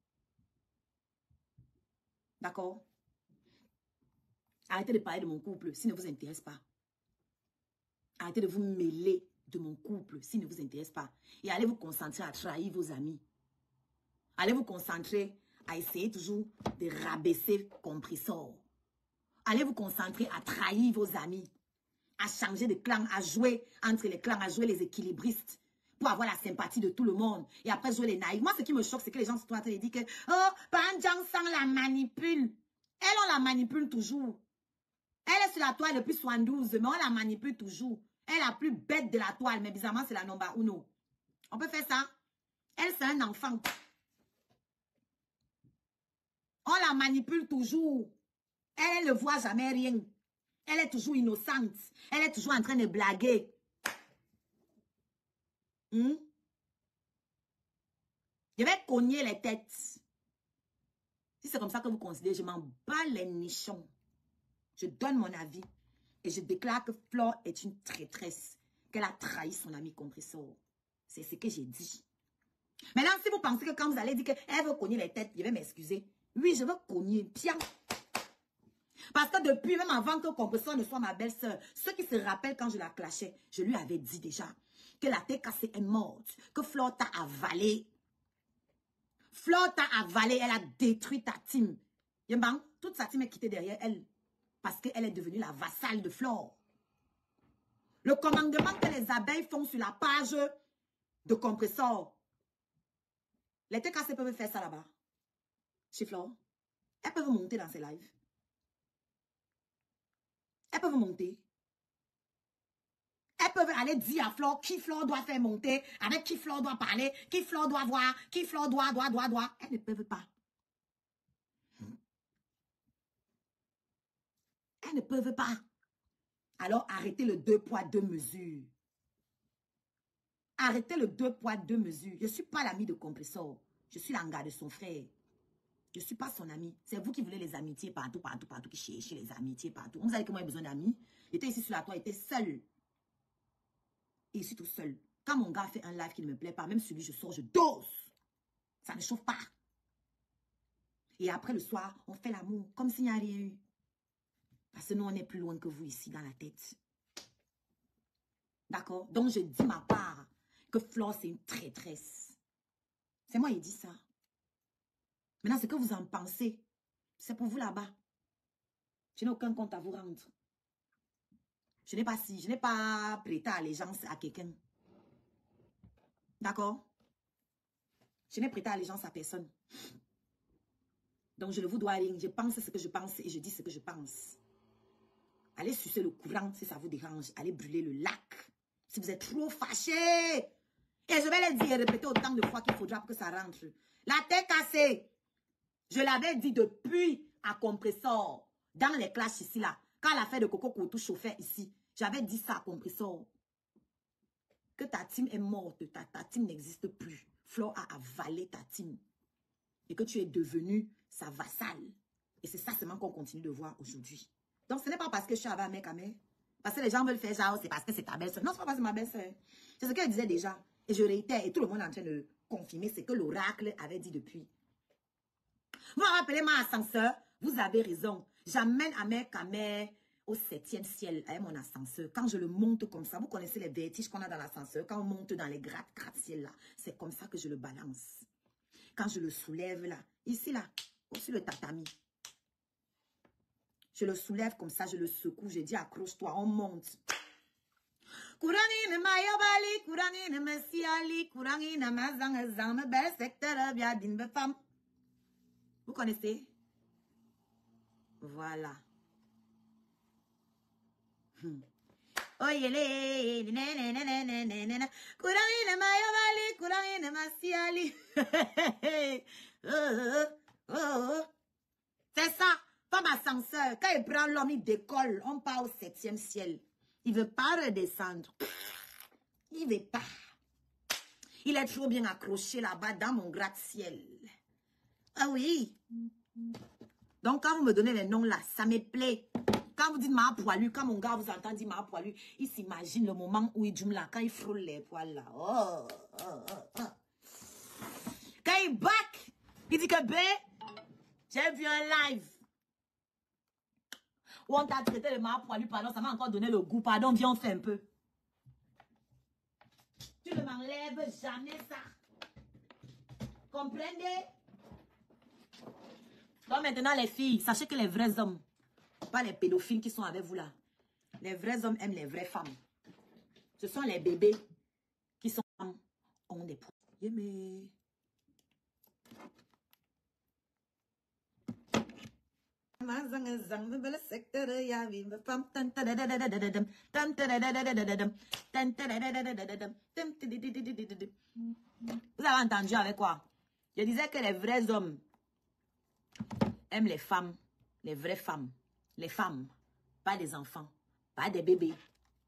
D'accord? Arrêtez de parler de mon couple s'il ne vous intéresse pas. Arrêtez de vous mêler de mon couple s'il ne vous intéresse pas. Et allez vous concentrer à trahir vos amis. Allez vous concentrer à essayer toujours de rabaisser compressor. Allez vous concentrer à trahir vos amis. À changer de clan, à jouer entre les clans, à jouer les équilibristes. Pour avoir la sympathie de tout le monde. Et après jouer les naïfs. Moi, ce qui me choque, c'est que les gens sont en train de dire que oh, Panjang Sang la manipule. Elle, on la manipule toujours. Elle est sur la toile depuis soixante-douze, mais on la manipule toujours. Elle est la plus bête de la toile, mais bizarrement, c'est la number uno. On peut faire ça? Elle, c'est un enfant. On la manipule toujours. Elle ne voit jamais rien. Elle est toujours innocente. Elle est toujours en train de blaguer. Hmm? Je vais cogner les têtes. Si c'est comme ça que vous considérez, je m'en bats les nichons. Je donne mon avis et je déclare que Flore est une traîtresse, qu'elle a trahi son ami compresseur. C'est ce que j'ai dit. Maintenant, si vous pensez que quand vous allez dire qu'elle veut cogner les têtes, je vais m'excuser. Oui, je veux cogner bien. Parce que depuis, même avant que compresseur ne soit ma belle-sœur, ceux qui se rappellent quand je la clashais, je lui avais dit déjà que la tête cassée est morte, que Flore t'a avalé. Flore t'a avalé, elle a détruit ta team. Yembang, toute sa team est quittée derrière elle. Parce qu'elle est devenue la vassale de Flore. Le commandement que les abeilles font sur la page de compresseur. Les têtes cassées peuvent faire ça là-bas. Chez Flore. Elles peuvent monter dans ses lives. Elles peuvent monter. Elles peuvent aller dire à Flore qui Flore doit faire monter, avec qui Flore doit parler, qui Flore doit voir, qui Flore doit, doit, doit, doit. Elles ne peuvent pas. Elles ne peuvent pas. Alors arrêtez le deux poids, deux mesures. Arrêtez le deux poids, deux mesures. Je ne suis pas l'ami de compresseur. Je suis l'anga de son frère. Je ne suis pas son ami. C'est vous qui voulez les amitiés partout, partout, partout, qui cherchez les amitiés partout. Vous savez que moi j'ai besoin d'amis. J'étais ici sur la toile, j'étais seul. Et je suis tout seul. Quand mon gars fait un live qui ne me plaît pas, même celui je sors, je dose. Ça ne chauffe pas. Et après le soir, on fait l'amour comme s'il n'y a rien eu. Parce que nous, on est plus loin que vous ici dans la tête. D'accord? Donc, je dis ma part que Flore, c'est une traîtresse. C'est moi qui dis ça. Maintenant, ce que vous en pensez, c'est pour vous là-bas. Je n'ai aucun compte à vous rendre. Je n'ai pas si, je n'ai pas prêté allégeance à quelqu'un. D'accord? Je n'ai prêté allégeance à personne. Donc, je ne vous dois rien. Je pense ce que je pense et je dis ce que je pense. Allez sucer le courant si ça vous dérange. Allez brûler le lac si vous êtes trop fâchés. Et je vais les dire et répéter autant de fois qu'il faudra pour que ça rentre. La tête cassée. Je l'avais dit depuis à compresseur. Dans les classes ici là. Quand l'affaire de Coco Koutou chauffait ici. J'avais dit ça à compresseur. Que ta team est morte. Ta, ta team n'existe plus. Flore a avalé ta team. Et que tu es devenu sa vassale. Et c'est ça seulement qu'on continue de voir aujourd'hui. Donc, ce n'est pas parce que je suis avec un mec à mec. Parce que les gens veulent faire genre, c'est parce que c'est ta belle-soeur. Non, ce n'est pas parce que c'est ma belle-soeur. C'est ce qu'elle disait déjà. Et je réitère. Et tout le monde est en train de confirmer ce que l'oracle avait dit depuis. Vous me rappelez ma ascenseur? Vous avez raison. J'amène un mec à mec au septième ciel avec mon ascenseur. Quand je le monte comme ça, vous connaissez les vertiges qu'on a dans l'ascenseur. Quand on monte dans les gratte gratte-ciel là, c'est comme ça que je le balance. Quand je le soulève là, ici là, aussi le tatami. Je le soulève comme ça, je le secoue, je dis accroche-toi, on monte. Vous connaissez? Voilà. Hmm. Oh yele, c'est ça. Comme ascenseur, quand il prend l'homme, il décolle. On part au septième ciel. Il ne veut pas redescendre. Il ne veut pas. Il est trop bien accroché là-bas dans mon gratte-ciel. Ah oui. Donc, quand vous me donnez les noms là, ça me plaît. Quand vous dites ma poilu, quand mon gars vous entend dire ma poilu, il s'imagine le moment où il joue là, quand il frôle les poils là. Oh, oh, oh, oh. Quand il back, il dit que B, j'ai vu un live. Où on t'a traité de ma poilu, pardon, ça m'a encore donné le goût. Pardon, viens, on fait un peu. Tu ne m'enlèves jamais ça. Comprenez? Donc maintenant, les filles, sachez que les vrais hommes, pas les pédophiles qui sont avec vous là, les vrais hommes aiment les vraies femmes. Ce sont les bébés qui sont ont des poids. Yeah, mais... Vous avez entendu avec quoi? Je disais que les vrais hommes aiment les femmes, les vraies femmes, les femmes, pas des enfants, pas des bébés.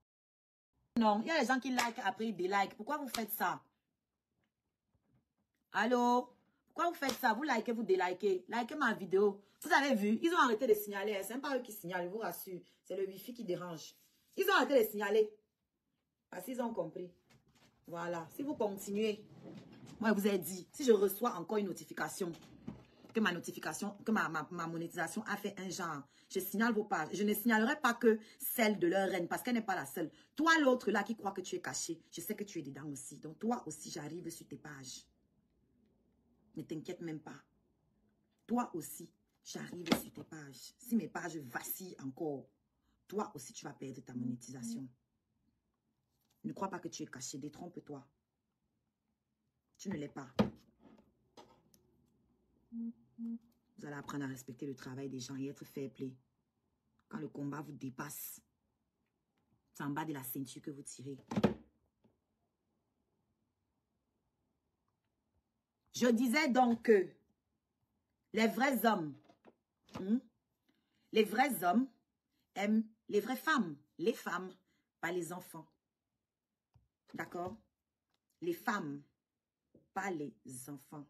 Non, il y a des gens qui like après ils délikent. Pourquoi vous faites ça? Allô? Pourquoi vous faites ça? Vous likez, vous délikez. Likez ma vidéo. Vous avez vu? Ils ont arrêté de signaler. C'est même pas eux qui signalent, je vous rassure. C'est le wifi qui dérange. Ils ont arrêté de signaler. Parce qu'ils ont compris. Voilà. Si vous continuez, moi, je vous ai dit, si je reçois encore une notification, que ma notification, que ma, ma, ma monétisation a fait un genre, je signale vos pages. Je ne signalerai pas que celle de leur reine, parce qu'elle n'est pas la seule. Toi, l'autre là qui croit que tu es caché, je sais que tu es dedans aussi. Donc, toi aussi, j'arrive sur tes pages. Ne t'inquiète même pas. Toi aussi, j'arrive sur tes pages. Si mes pages vacillent encore, toi aussi, tu vas perdre ta monétisation. Ne crois pas que tu es caché. Détrompe-toi. Tu ne l'es pas. Vous allez apprendre à respecter le travail des gens et être fair play. Quand le combat vous dépasse, c'est en bas de la ceinture que vous tirez. Je disais donc que les vrais hommes, hmm, les vrais hommes aiment les vraies femmes. Les femmes, pas les enfants. D'accord? Les femmes, pas les enfants.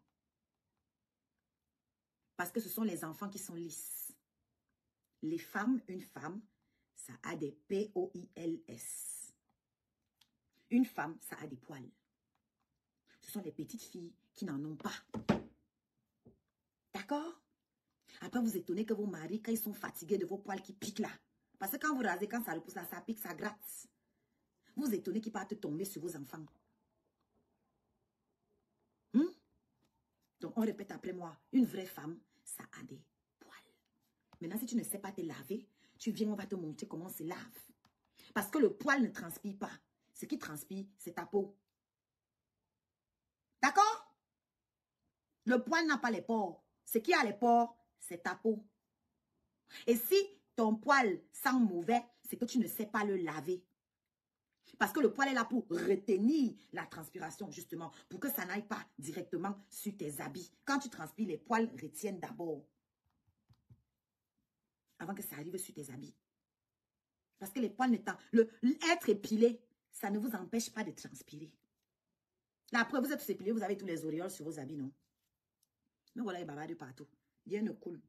Parce que ce sont les enfants qui sont lisses. Les femmes, une femme, ça a des P O I L S. Une femme, ça a des poils. Ce sont les petites filles qui n'en ont pas. D'accord? Après, vous étonnez que vos maris, quand ils sont fatigués de vos poils qui piquent là. Parce que quand vous rasez, quand ça repousse là, ça pique, ça gratte. Vous étonnez qu'ils partent tomber sur vos enfants. Hmm? Donc, on répète après moi. Une vraie femme, ça a des poils. Maintenant, si tu ne sais pas te laver, tu viens, on va te montrer comment on se lave. Parce que le poil ne transpire pas. Ce qui transpire, c'est ta peau. D'accord? Le poil n'a pas les pores. Ce qui a les pores, c'est ta peau. Et si ton poil sent mauvais, c'est que tu ne sais pas le laver. Parce que le poil est là pour retenir la transpiration, justement, pour que ça n'aille pas directement sur tes habits. Quand tu transpires, les poils retiennent d'abord. Avant que ça arrive sur tes habits. Parce que les poils n'étant... Le, être épilé, ça ne vous empêche pas de transpirer. Là, après, vous êtes tous épilés, vous avez tous les auréoles sur vos habits, non? Mais voilà les babas de partout. Rien ne coule.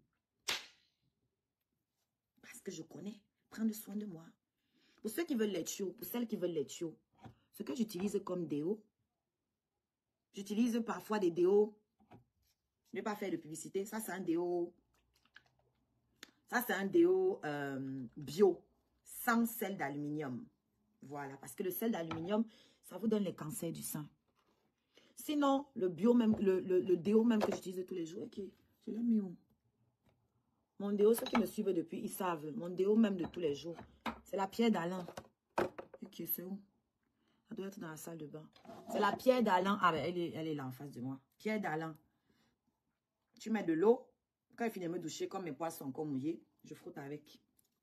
Parce que je connais. Prendre soin de moi. Pour ceux qui veulent les tuyaux, pour celles qui veulent les tuyaux, ce que j'utilise comme déo, j'utilise parfois des déos. Je ne vais pas faire de publicité. Ça, c'est un déo. Ça, c'est un déo euh, bio, sans sel d'aluminium. Voilà, parce que le sel d'aluminium, ça vous donne les cancers du sein. Sinon, le bio même, le, le, le déo même que j'utilise tous les jours, ok, je l'ai mis où? Mon déo, ceux qui me suivent depuis, ils savent. Mon déo même de tous les jours, c'est la pierre d'Alain. Ok, c'est où? Ça doit être dans la salle de bain. C'est la pierre d'Alain. Ah ben, elle est, elle est là en face de moi. Pierre d'Alain. Tu mets de l'eau. Quand il finit de me doucher, comme mes poils sont encore mouillés, je frotte avec.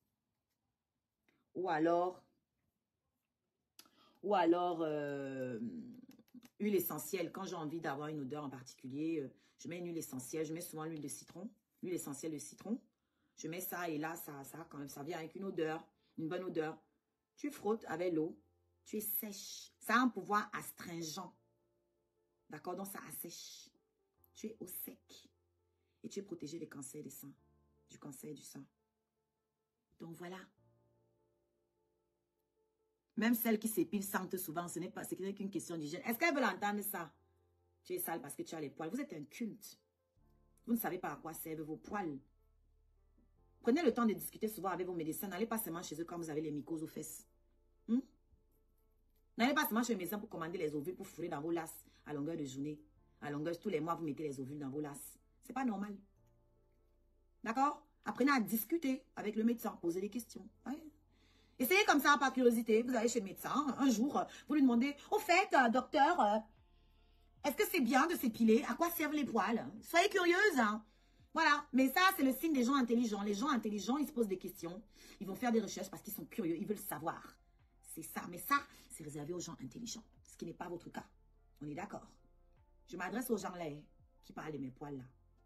Ou alors, ou alors, euh, huile essentielle. Quand j'ai envie d'avoir une odeur en particulier, euh, je mets une huile essentielle. Je mets souvent l'huile de citron. L'huile essentielle de citron. Je mets ça et là, ça, ça, quand même, ça vient avec une odeur, une bonne odeur. Tu frottes avec l'eau. Tu es sèche. Ça a un pouvoir astringent. D'accord? Donc, ça assèche. Tu es au sec. Et tu es protégé des cancers des seins. Du cancer du sein. Donc, voilà. Même celles qui s'épilent sentent souvent, ce n'est pas, c'est qu'une question d'hygiène. Est-ce qu'elles veulent entendre ça? Tu es sale parce que tu as les poils. Vous êtes un culte. Vous ne savez pas à quoi servent vos poils. Prenez le temps de discuter souvent avec vos médecins. N'allez pas seulement chez eux quand vous avez les mycoses aux fesses. Hmm? N'allez pas seulement chez le médecin pour commander les ovules pour fourrer dans vos lasses à longueur de journée. À longueur, tous les mois, vous mettez les ovules dans vos lasses. C'est pas normal. D'accord? Apprenez à discuter avec le médecin, poser des questions. Ouais. Essayez comme ça, par curiosité. Vous allez chez le médecin, un jour, vous lui demandez, au fait, euh, docteur, euh, est-ce que c'est bien de s'épiler? À quoi servent les poils? Soyez curieuse. Hein? Voilà. Mais ça, c'est le signe des gens intelligents. Les gens intelligents, ils se posent des questions. Ils vont faire des recherches parce qu'ils sont curieux. Ils veulent savoir. C'est ça. Mais ça, c'est réservé aux gens intelligents. Ce qui n'est pas votre cas. On est d'accord. Je m'adresse aux gens là qui parlent de mes poils là.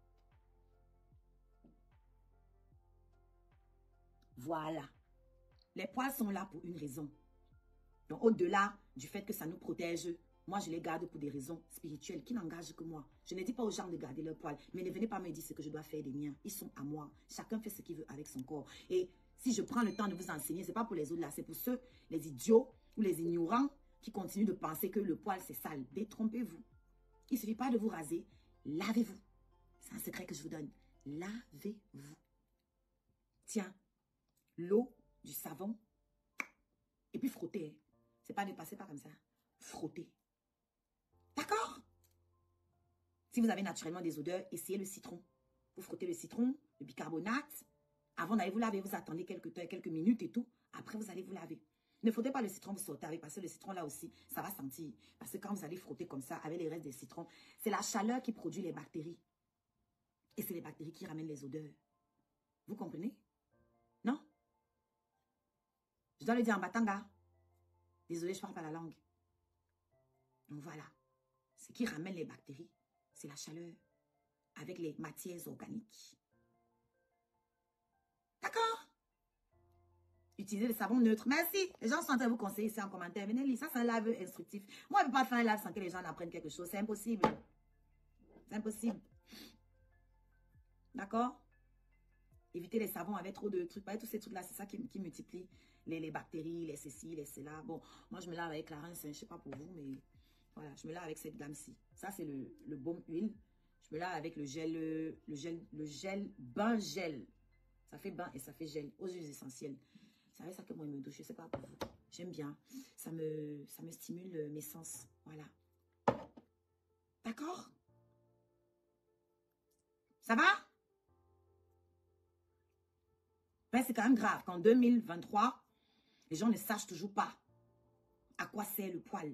Voilà. Les poils sont là pour une raison. Donc, au-delà du fait que ça nous protège Moi, je les garde pour des raisons spirituelles qui n'engagent que moi. Je ne dis pas aux gens de garder leur poil, mais ne venez pas me dire ce que je dois faire des miens. Ils sont à moi. Chacun fait ce qu'il veut avec son corps. Et si je prends le temps de vous enseigner, ce n'est pas pour les autres là, c'est pour ceux, les idiots ou les ignorants qui continuent de penser que le poil c'est sale. Détrompez-vous. Il ne suffit pas de vous raser. Lavez-vous. C'est un secret que je vous donne. Lavez-vous. Tiens, l'eau, du savon, et puis frottez. C'est pas de passer par comme ça. Frottez. D'accord? Si vous avez naturellement des odeurs, essayez le citron. Vous frottez le citron, le bicarbonate. Avant d'aller vous laver, vous attendez quelques temps, quelques minutes et tout. Après, vous allez vous laver. Ne frottez pas le citron, vous sortez avec, parce que le citron là aussi, ça va sentir. Parce que quand vous allez frotter comme ça, avec les restes des citrons, c'est la chaleur qui produit les bactéries. Et c'est les bactéries qui ramènent les odeurs. Vous comprenez? Non? Je dois le dire en batanga. Désolée, je ne parle pas la langue. Donc voilà. Ce qui ramène les bactéries, c'est la chaleur avec les matières organiques. D'accord? Utilisez le savon neutre. Merci. Les gens sont en train de vous conseiller ici en commentaire. Venez lire. Ça, c'est un live instructif. Moi, je ne peux pas faire un live sans que les gens apprennent quelque chose. C'est impossible. C'est impossible. D'accord? Évitez les savons avec trop de trucs. Tous ces trucs-là, c'est ça qui, qui multiplie les, les bactéries, les ceci, les cela. Bon, moi, je me lave avec la rince. Je ne sais pas pour vous, mais voilà, je me lave avec cette gamme-ci. Ça, c'est le, le baume huile. Je me lave avec le gel, le gel, le gel, bain gel. Ça fait bain et ça fait gel aux huiles essentielles. C'est avec ça que moi, je me douche. Je ne sais pas pour vous. J'aime bien. Ça me, ça me stimule mes sens. Voilà. D'accord? Ça va? Ben, c'est quand même grave qu'en deux mille vingt-trois, les gens ne sachent toujours pas à quoi sert le poil.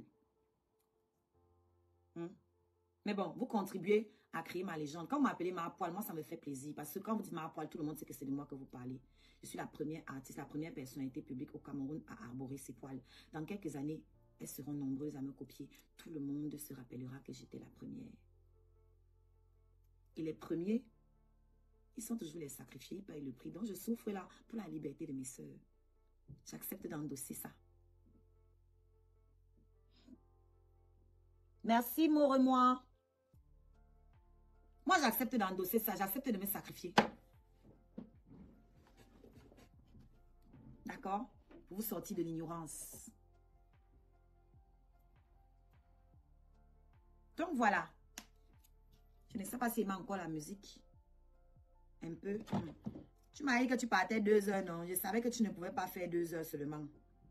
Hmm? Mais bon, vous contribuez à créer ma légende. Quand vous m'appelez ma poil, moi, ça me fait plaisir. Parce que quand vous dites ma poil, tout le monde sait que c'est de moi que vous parlez. Je suis la première artiste, la première personnalité publique au Cameroun à arborer ses poils. Dans quelques années, elles seront nombreuses à me copier. Tout le monde se rappellera que j'étais la première. Et les premiers, ils sont toujours les sacrifiés, ils payent le prix. Donc, je souffre là pour la liberté de mes soeurs. J'accepte d'endosser ça. Merci, More-moi. Moi, j'accepte d'endosser ça. J'accepte de me sacrifier. D'accord? Pour vous sortir de l'ignorance. Donc, voilà. Je ne sais pas s'il m'a encore la musique. Un peu. Tu m'as dit que tu partais deux heures, non? Je savais que tu ne pouvais pas faire deux heures seulement.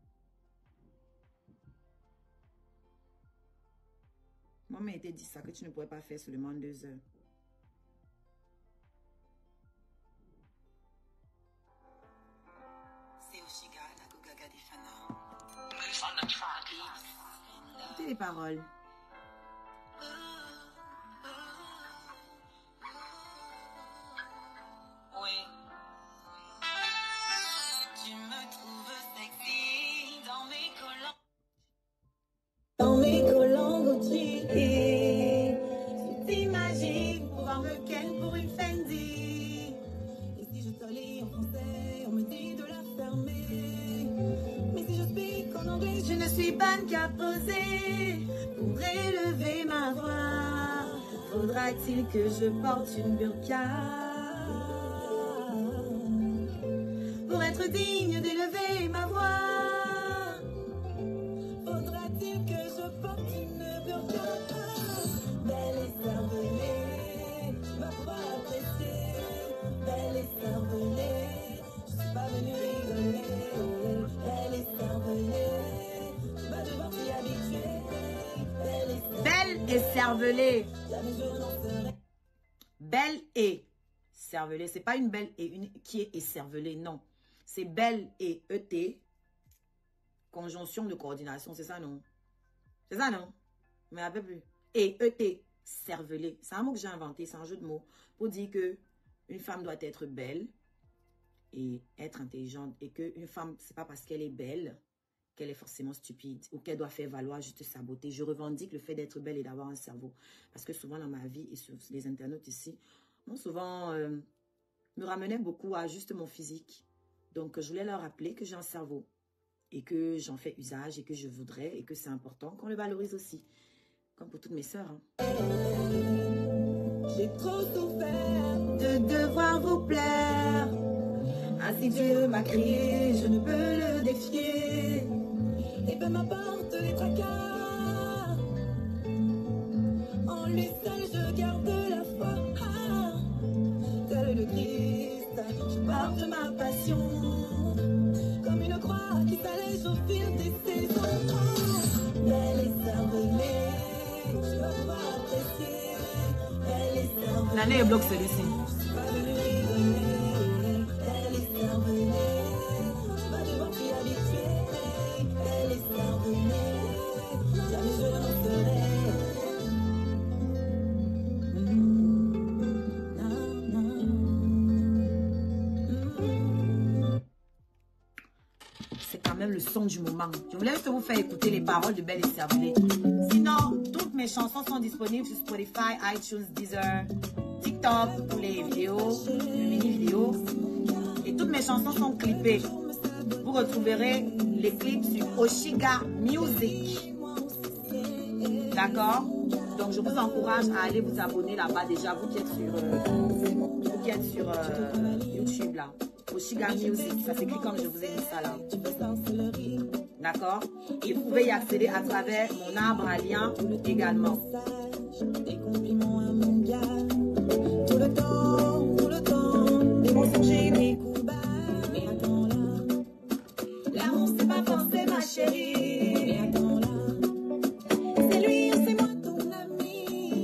Moi, m'a été dit ça, que tu ne pouvais pas faire seulement deux heures. C'est Oshiga, la Gogaga des Fana. Écoutez les paroles. Dans mes collants Gauthier, tu t'imagines pouvoir me ken pour une Fendi. Et si je te lis en français, on me dit de la fermer. Mais si je speak en anglais, je ne suis bonne qu'à poser. Pour élever ma voix, faudra-t-il que je porte une burqa? Pour être digne d'élever ma voix, faudra-t-il que je porte une burqa? Belle et cervelée, tu vas pouvoir apprécier. Belle et cervelée, je suis pas venue rigoler. Belle et cervelée, tu vas devoir t'y habituer. Belle et cervelée. Belle et cervelée. C'est pas une belle et une qui est écervelée, non. C'est belle et E T. Conjonction de coordination, c'est ça, non? C'est ça, non? Mais un peu plus. Et E T, cervelé. C'est un mot que j'ai inventé, c'est un jeu de mots pour dire que une femme doit être belle et être intelligente. Et qu'une femme, c'est pas parce qu'elle est belle qu'elle est forcément stupide ou qu'elle doit faire valoir juste sa beauté. Je revendique le fait d'être belle et d'avoir un cerveau. Parce que souvent dans ma vie et sur les internautes ici, m'ont souvent euh, me ramenaient beaucoup à juste mon physique. Donc, je voulais leur rappeler que j'ai un cerveau et que j'en fais usage et que je voudrais et que c'est important qu'on le valorise aussi. Comme pour toutes mes sœurs. Hein. J'ai trop souffert de devoir vous plaire. Ainsi Dieu m'a créé, je ne peux le défier. Et peu m'importe les tracas. En lui seul je garde la foi. Ah, tel le Christ, je pars de ma passion. Comme une croix qui s'allège au fil des saisons. Belle et cervelée, je vais pouvoir apprécier. Belle et cervelée. L'année est bloc celui-ci. C'est quand même le son du moment. Je voulais juste vous faire écouter les paroles de Belle et Cervelée. Sinon, toutes mes chansons sont disponibles sur Spotify, iTunes, Deezer, TikTok pour les vidéos, les mini-vidéos. Et toutes mes chansons sont clippées. Vous retrouverez les clips sur Oshiga Music. D'accord? Donc, je vous encourage à aller vous abonner là-bas déjà, vous qui êtes sur, euh, vous qui êtes sur euh, YouTube là. Oshiga Music, ça s'écrit comme je vous ai mis ça là. D'accord? Et vous pouvez y accéder à travers mon arbre à lien également. Des compliments à mon gars. Tout le temps, tout le temps, des mensonges et des coups bas. Mais attends là, l'amour c'est pas forcé ma chérie. Mais attends là, c'est lui ou c'est moi ton ami.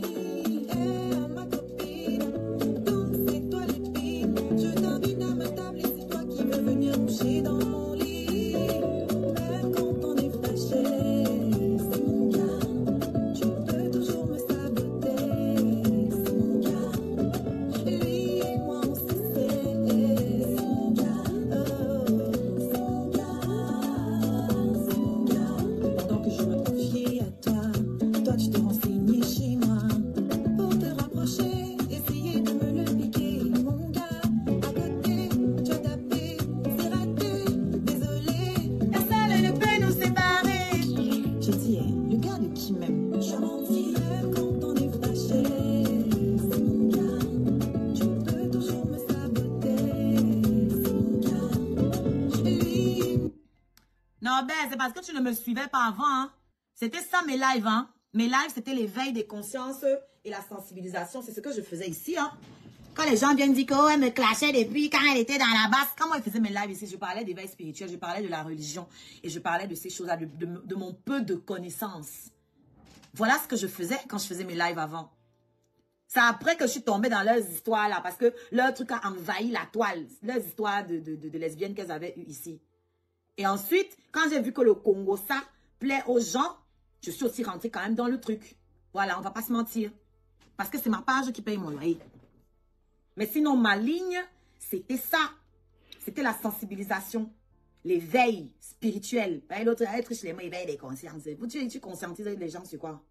Et ma copine, donc c'est toi l'épine. Je t'invite à ma table et c'est toi qui veux venir coucher dans mon lit. Même quand on est fâché, c'est mon gars. Tu peux toujours me saboter, c'est mon gars. Lui et moi on se sait, c'est mon gars. Oh, c'est mon gars, c'est mon gars. Pendant que je me confiais à toi, toi tu te renseignais chez moi. Pour te rapprocher, essayer de me le piquer, mon gars. À côté, tu as tapé, c'est raté, désolé. Personne ne peut nous séparer. J'ai dit, hein, le gars de qui m'aime. Je menti, même quand on est fâché. C'est mon gars, tu peux toujours me saboter. C'est mon gars, lui. Non, ben, c'est parce que tu ne me suivais pas avant. Hein. C'était ça mes lives. Hein. Mes lives, c'était l'éveil des consciences et la sensibilisation. C'est ce que je faisais ici. Hein. Quand les gens viennent dire qu'elle me clashait depuis quand elle était dans la basse. Comment elle faisait mes lives ici? Je parlais d'éveil spirituel, je parlais de la religion. Et je parlais de ces choses-là, de, de, de mon peu de connaissances. Voilà ce que je faisais quand je faisais mes lives avant. C'est après que je suis tombée dans leurs histoires là. Parce que leur truc a envahi la toile. Leurs histoires de, de, de, de lesbiennes qu'elles avaient eues ici. Et ensuite, quand j'ai vu que le Congo, ça plaît aux gens, je suis aussi rentrée quand même dans le truc. Voilà, on va pas se mentir. Parce que c'est ma page qui paye mon loyer. Mais sinon, ma ligne, c'était ça. C'était la sensibilisation. L'éveil spirituel. L'autre, être chez les mots, éveil des consciences. Vous, tu, tu conscientises les gens sur quoi?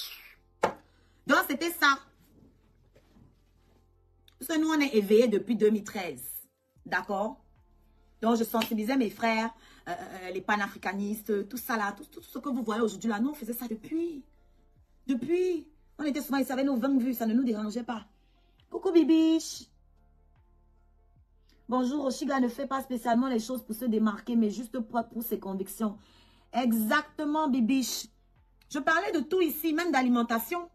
Donc, c'était ça. Parce que nous, on est éveillés depuis deux mille treize. D'accord? Donc, je sensibilisais mes frères, euh, euh, les panafricanistes, tout ça là, tout, tout ce que vous voyez aujourd'hui là. Nous, on faisait ça depuis. Depuis. On était souvent ici avec nos vingt vues, ça ne nous dérangeait pas. Coucou Bibiche. Bonjour, Oshiga ne fait pas spécialement les choses pour se démarquer, mais juste pour, pour ses convictions. Exactement, Bibiche. Je parlais de tout ici, même d'alimentation.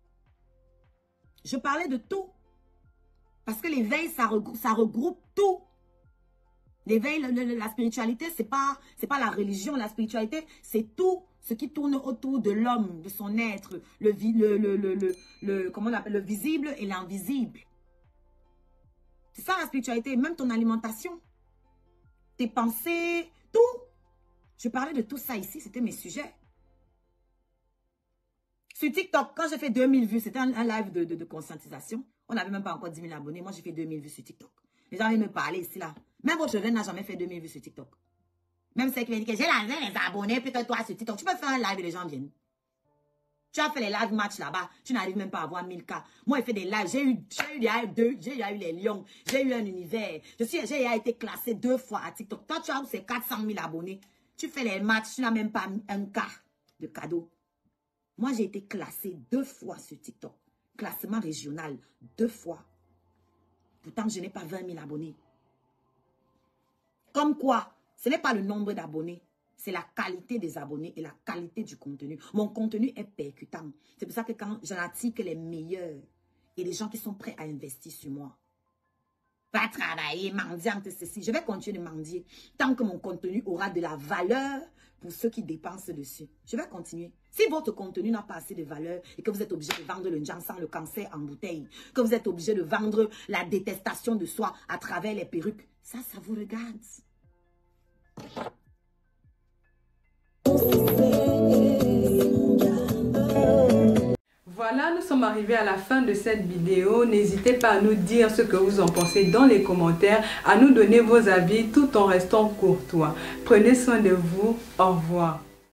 Je parlais de tout. Parce que l'éveil, ça regroupe, ça regroupe tout. L'éveil, la spiritualité, c'est pas, c'est pas la religion. La spiritualité, c'est tout ce qui tourne autour de l'homme, de son être, le, le, le, le, le, le, comment on appelle, le visible et l'invisible. C'est ça la spiritualité, même ton alimentation, tes pensées, tout. Je parlais de tout ça ici, c'était mes sujets. Sur TikTok, quand j'ai fait deux mille vues, c'était un, un live de, de, de conscientisation. On n'avait même pas encore dix mille abonnés. Moi, j'ai fait deux mille vues sur TikTok. Les gens viennent me parler ici, là. Même votre jeune n'a jamais fait deux mille vues sur TikTok. Même celle qui vient dire que j'ai les abonnés plus que toi sur TikTok. Tu peux faire un live et les gens viennent. Tu as fait les live match là-bas. Tu n'arrives même pas à avoir mille cas. Moi, j'ai fait des lives. J'ai eu, j'ai eu les deux. J'ai eu les lions. J'ai eu un univers. Je suis, j'ai été classé deux fois à TikTok. Toi, tu as ces quatre cent mille abonnés. Tu fais les matchs. Tu n'as même pas un cas de cadeau. Moi, j'ai été classée deux fois sur TikTok. Classement régional, deux fois. Pourtant, je n'ai pas vingt mille abonnés. Comme quoi, ce n'est pas le nombre d'abonnés, c'est la qualité des abonnés et la qualité du contenu. Mon contenu est percutant. C'est pour ça que quand j'en attire que les meilleurs et les gens qui sont prêts à investir sur moi. Va travailler, mendiante, ceci. Je vais continuer de mendier tant que mon contenu aura de la valeur pour ceux qui dépensent dessus. Je vais continuer. Si votre contenu n'a pas assez de valeur et que vous êtes obligé de vendre le Jansan, le cancer en bouteille, que vous êtes obligé de vendre la détestation de soi à travers les perruques, ça, ça vous regarde. Voilà, nous sommes arrivés à la fin de cette vidéo. N'hésitez pas à nous dire ce que vous en pensez dans les commentaires, à nous donner vos avis tout en restant courtois. Prenez soin de vous. Au revoir.